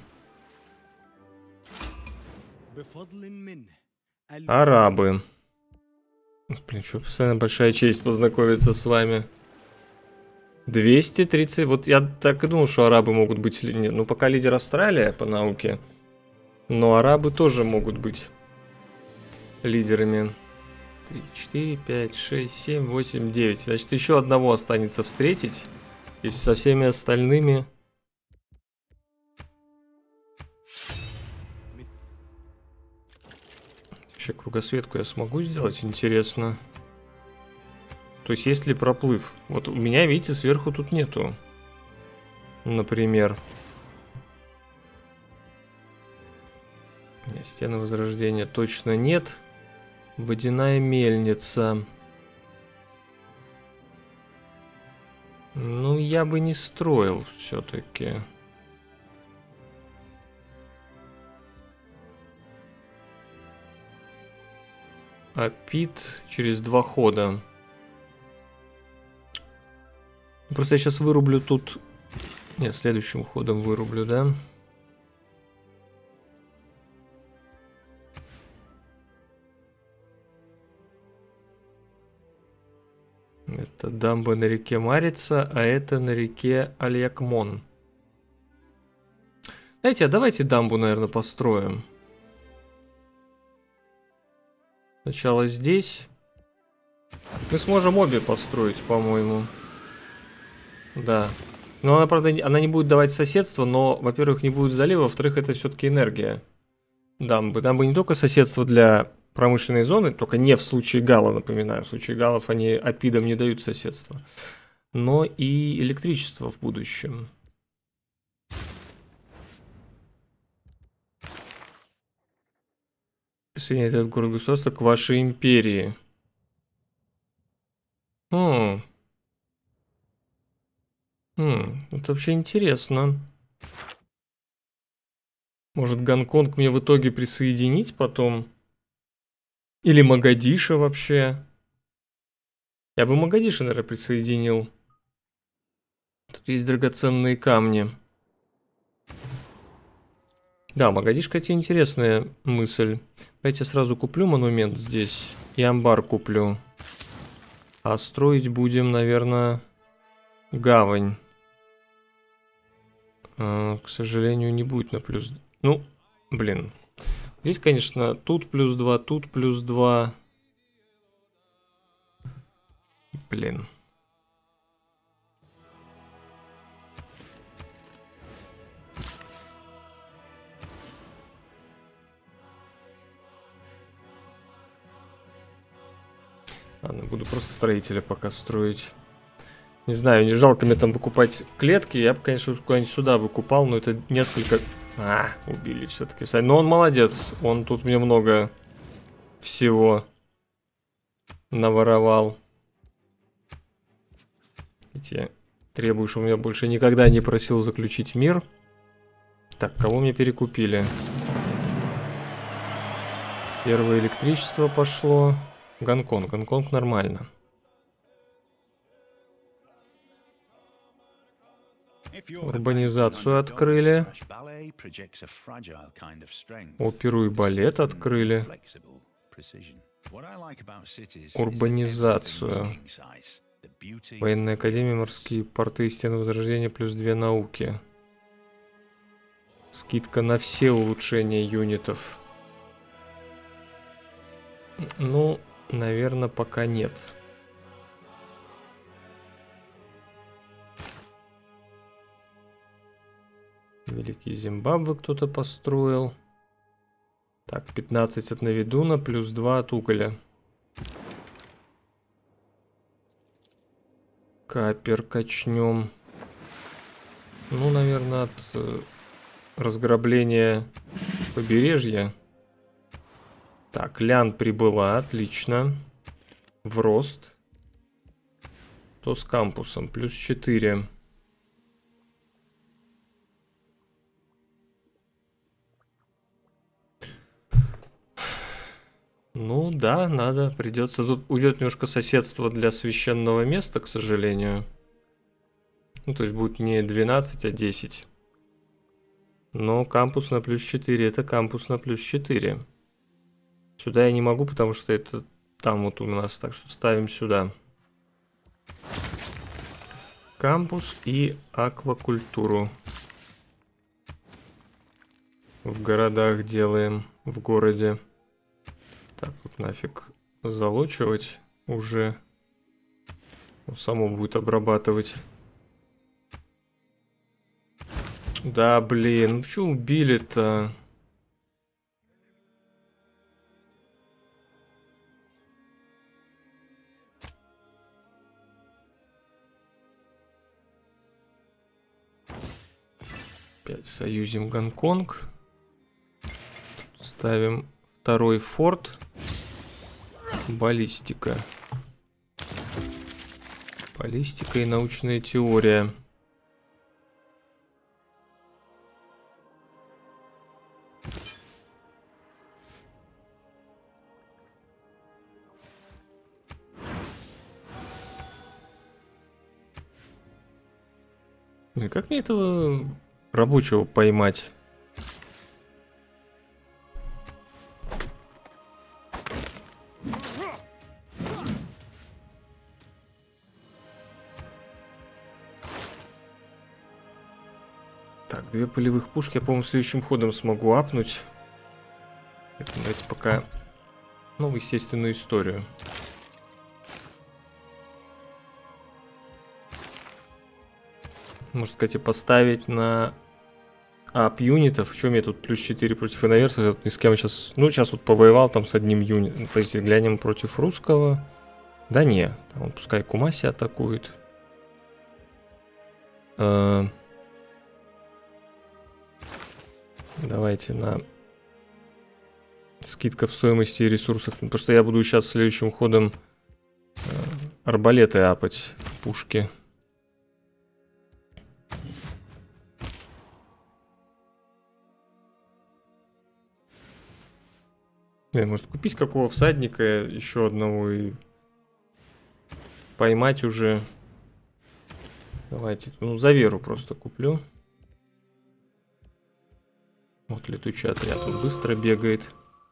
[SPEAKER 1] Арабы. Блин, что постоянно большая честь познакомиться с вами. двести тридцать. Вот я так и думал, что арабы могут быть... Ну, пока лидер Австралия по науке. Но арабы тоже могут быть лидерами. три, четыре, пять, шесть, семь, восемь, девять. Значит, еще одного останется встретить. И со всеми остальными... Вообще, кругосветку я смогу сделать? Интересно. То есть, есть ли проплыв? Вот у меня, видите, сверху тут нету. Например. Стены Возрождения точно нет. Водяная мельница. Ну, я бы не строил все-таки. Апит через два хода. Просто я сейчас вырублю тут... Нет, следующим ходом вырублю, да? Это дамба на реке Марица, а это на реке Альякмон. Знаете, а давайте дамбу, наверное, построим. Сначала здесь. Мы сможем обе построить, по-моему. Да. Но она, правда, она не будет давать соседство, но, во-первых, не будет залива, во-вторых, это все-таки энергия дамбы. Дамбы не только соседство для промышленной зоны, только не в случае гала, напоминаю. В случае галов они апидам не дают соседства. Но и электричество в будущем. Присоединяйте этот город-государство к вашей империи. О. Хм, это вообще интересно. Может, Гонконг мне в итоге присоединить потом? Или Магадиша вообще? Я бы Магадиша, наверное, присоединил. Тут есть драгоценные камни. Да, Магадиш, кстати, интересная мысль. Давайте я сразу куплю монумент здесь. И амбар куплю. А строить будем, наверное, гавань. А, к сожалению, не будет на плюс... Ну, блин. Здесь, конечно, тут плюс два, тут плюс два. Блин. Ладно, буду просто строителя пока строить. Не знаю, не жалко мне там выкупать клетки. Я бы, конечно, куда-нибудь сюда выкупал, но это несколько... А, убили все-таки. Но он молодец. Он тут мне много всего наворовал. Эти Требую, чтобы я больше никогда не просил заключить мир. Так, кого мне перекупили? Первое электричество пошло. Гонконг. Гонконг нормально. Урбанизацию открыли. Оперу и балет открыли. Урбанизацию. Военная академия, морские порты и стены возрождения плюс две науки. Скидка на все улучшения юнитов. Ну, наверное, пока нет. Великий Зимбабве кто-то построил. Так, пятнадцать от Навидуна, плюс два от Уголя. Капер качнем. Ну, наверное, от э, разграбления побережья. Так, Лян прибыла, отлично. В рост. То с кампусом, плюс четыре. Ну да, надо, придется. Тут уйдет немножко соседство для священного места, к сожалению. Ну, то есть будет не двенадцать, а десять. Но кампус на плюс четыре, это кампус на плюс четыре. Сюда я не могу, потому что это там вот у нас, так что ставим сюда. Кампус и аквакультуру. В городах делаем, в городе. Так, вот нафиг залочивать уже. Само будет обрабатывать. Да, блин, ну почему убили-то? Опять союзим Гонконг. Ставим второй форт. Баллистика. Баллистика и научная теория. Блин, как мне этого рабочего поймать? Так, две полевых пушки. Я, по-моему, следующим ходом смогу апнуть. Поэтому давайте пока, ну, естественную историю. Может, кстати, поставить на ап юнитов. В чем я тут плюс четыре против иноверцев? Я тут ни с кем сейчас... Ну, сейчас вот повоевал там с одним юнитом. То есть глянем против русского. Да не, там, пускай Кумаси атакует. Э -э Давайте на скидка в стоимости и ресурсах. Потому что я буду сейчас следующим ходом э, арбалеты апать в пушке. Блин, может купить какого всадника еще одного и поймать уже. Давайте, ну за веру просто куплю. Вот летучий отряд, он быстро бегает.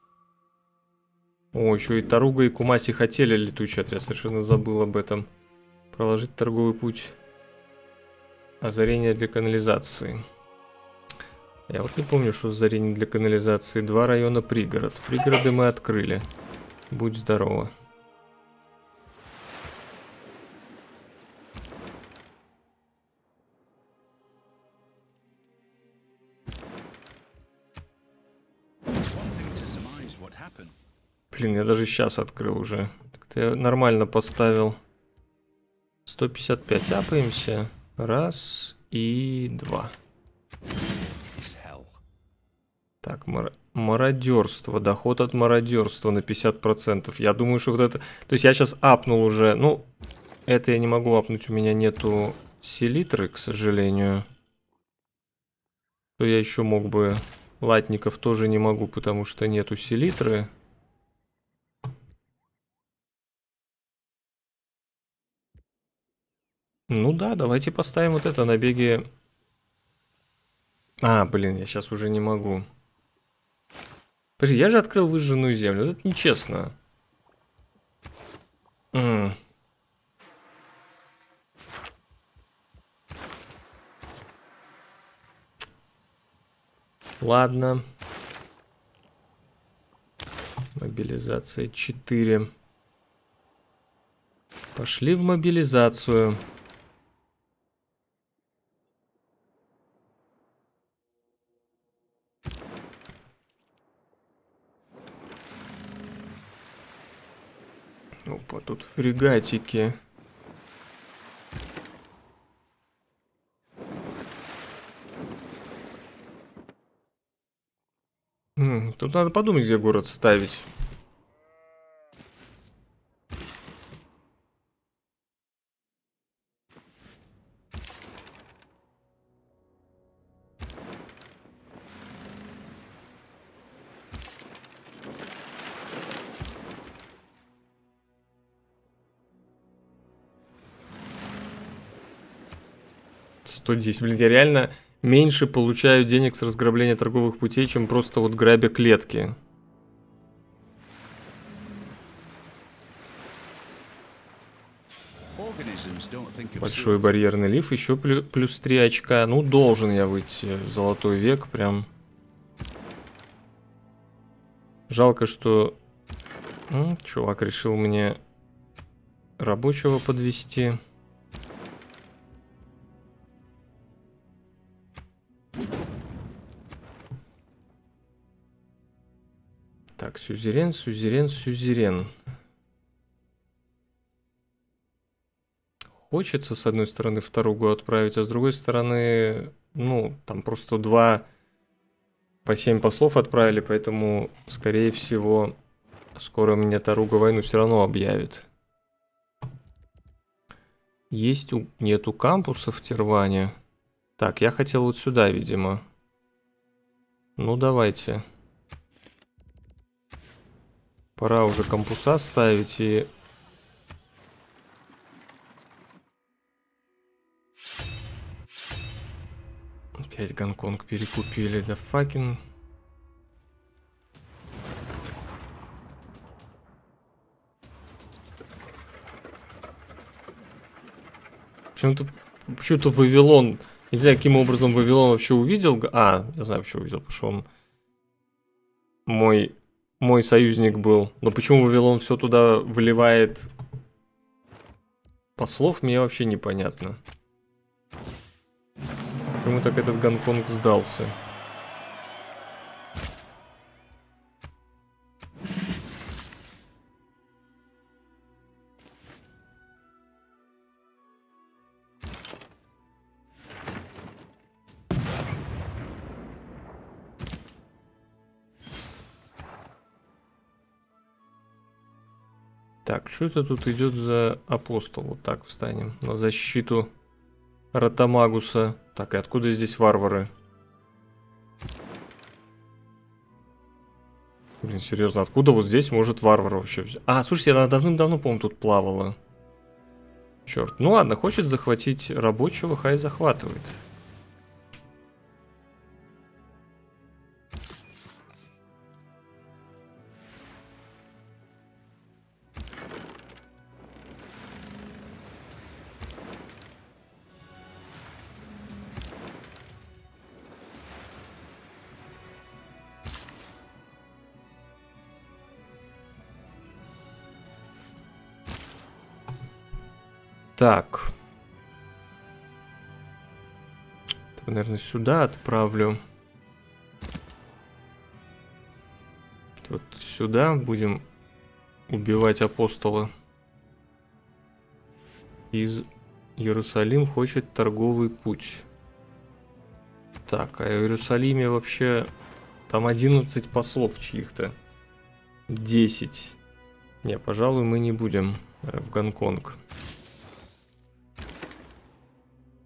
[SPEAKER 1] О, еще и Таруга и Кумаси хотели летучий отряд, совершенно забыл об этом. Проложить торговый путь. Озарение для канализации. Я вот не помню, что озарение для канализации. Два района пригород. Пригороды мы открыли. Будь здорово. Блин, я даже сейчас открыл уже. Так-то я нормально поставил. сто пятьдесят пять апаемся. Раз и два. Так, мар мародерство. Доход от мародерства на пятьдесят процентов. Я думаю, что вот это... То есть я сейчас апнул уже. Ну, это я не могу апнуть. У меня нету селитры, к сожалению. То я еще мог бы... Латников тоже не могу, потому что нету селитры. Ну да, давайте поставим вот это набеги. А, блин, я сейчас уже не могу. Подожди, я же открыл выжженную землю. Это нечестно. М. Ладно. Мобилизация четыре. Пошли в мобилизацию. Опа, тут фрегатики. М, тут надо подумать, где город ставить. сто десять. Блин, я реально меньше получаю денег с разграбления торговых путей, чем просто вот грабя клетки. Большой барьерный лиф, еще плюс, плюс три очка. Ну, должен я выйти в золотой век, прям. Жалко, что М, чувак решил мне рабочего подвести. Так, сюзерен, сюзерен, сюзерен. Хочется, с одной стороны, в Таругу отправить, а с другой стороны, ну, там просто два по семь послов отправили, поэтому, скорее всего, скоро мне Таруга войну все равно объявит. Есть у... нету кампуса в Тирване. Так, я хотел вот сюда, видимо. Ну, давайте. Пора уже кампуса ставить и... Опять Гонконг перекупили, да факин. Почему-то почему-то Вавилон... Не знаю, каким образом Вавилон вообще увидел. А, я знаю, почему увидел, потому что он мой, мой союзник был. Но почему Вавилон все туда выливает послов, мне вообще непонятно. Почему так этот Гонконг сдался? Так, что это тут идет за апостол? Вот так встанем на защиту Ротамагуса. Так, и откуда здесь варвары? Блин, серьезно, откуда вот здесь может варвар вообще взять? А, слушайте, она давным-давно, по-моему, тут плавала. Черт. Ну ладно, хочет захватить рабочего, хай захватывает. Так. Наверное, сюда отправлю. Вот сюда будем убивать апостола. Из Иерусалим хочет торговый путь. Так, а в Иерусалиме вообще там одиннадцать послов чьих-то. десять. Не, пожалуй, мы не будем в Гонконг.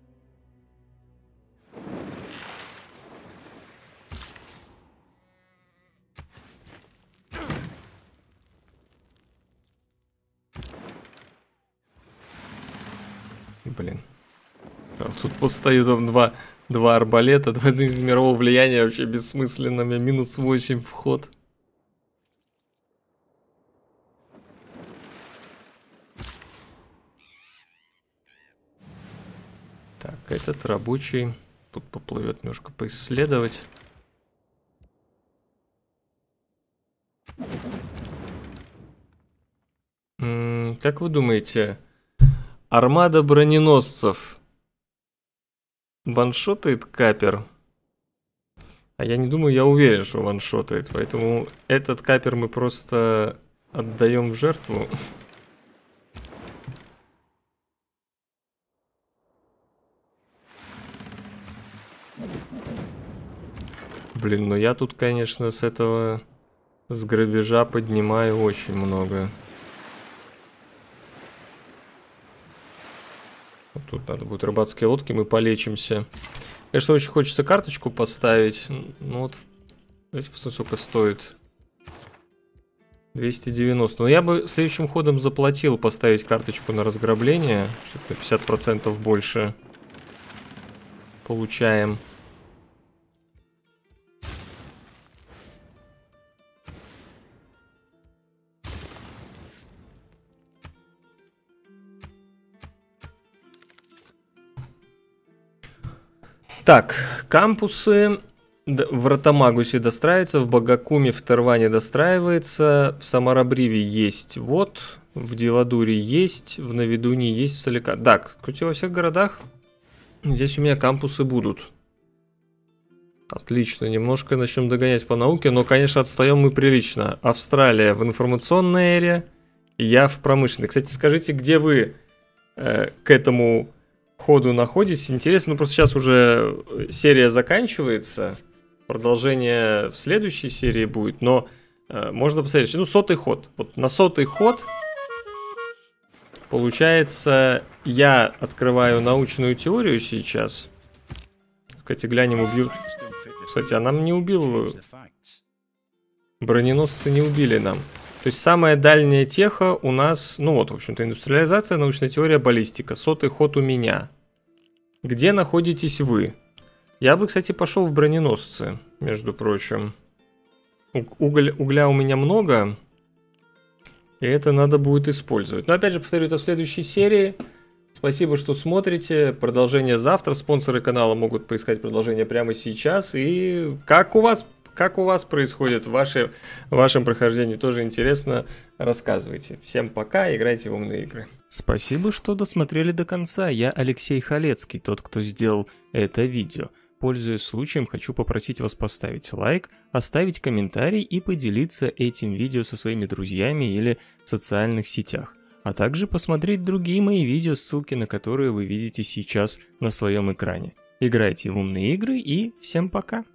[SPEAKER 1] Блин. А тут постою там два, два арбалета, два из мирового влияния вообще бессмысленно. У меня минус восемь вход. Так, этот рабочий тут поплывет немножко поисследовать. М-м, как вы думаете, армада броненосцев ваншотает капер? А я не думаю, я уверен, что ваншотает, поэтому этот капер мы просто отдаем в жертву. Блин, ну я тут, конечно, с этого, с грабежа поднимаю очень много. Вот тут надо будет рыбацкие лодки, мы полечимся. Конечно, очень хочется карточку поставить. Ну вот, давайте посмотрим, сколько стоит. двести девяносто. Но я бы следующим ходом заплатил поставить карточку на разграбление. Что-то на пятьдесят процентов больше получаем. Так, кампусы в Ротамагусе достраивается, в Багакуме, в Терване достраивается, в Самарабриве есть, вот, в Дивадуре есть, в Навидуне есть, в Солика. Так, крути, во всех городах здесь у меня кампусы будут. Отлично, немножко начнем догонять по науке, но, конечно, отстаем мы прилично. Австралия в информационной эре, я в промышленной. Кстати, скажите, где вы э, к этому ходу находитесь? Интересно, ну просто сейчас уже серия заканчивается, продолжение в следующей серии будет, но э, можно посмотреть, ну сотый ход. Вот на сотый ход получается, я открываю научную теорию сейчас. Кстати, глянем, убьют. Кстати, а нам не убил. Броненосцы не убили нам. То есть самая дальняя теха у нас, ну вот, в общем-то, индустриализация, научная теория, баллистика. Сотый ход у меня. Где находитесь вы? Я бы, кстати, пошел в броненосцы, между прочим. Уголь, угля у меня много, и это надо будет использовать. Но опять же, повторю, это в следующей серии. Спасибо, что смотрите. Продолжение завтра. Спонсоры канала могут поискать продолжение прямо сейчас. И как у вас... Как у вас происходит в, ваше, в вашем прохождении, тоже интересно, рассказывайте. Всем пока, играйте в умные игры. Спасибо, что досмотрели до конца. Я Алексей Халецкий, тот, кто сделал это видео. Пользуясь случаем, хочу попросить вас поставить лайк, оставить комментарий и поделиться этим видео со своими друзьями или в социальных сетях. А также посмотреть другие мои видео, ссылки на которые вы видите сейчас на своем экране. Играйте в умные игры и всем пока!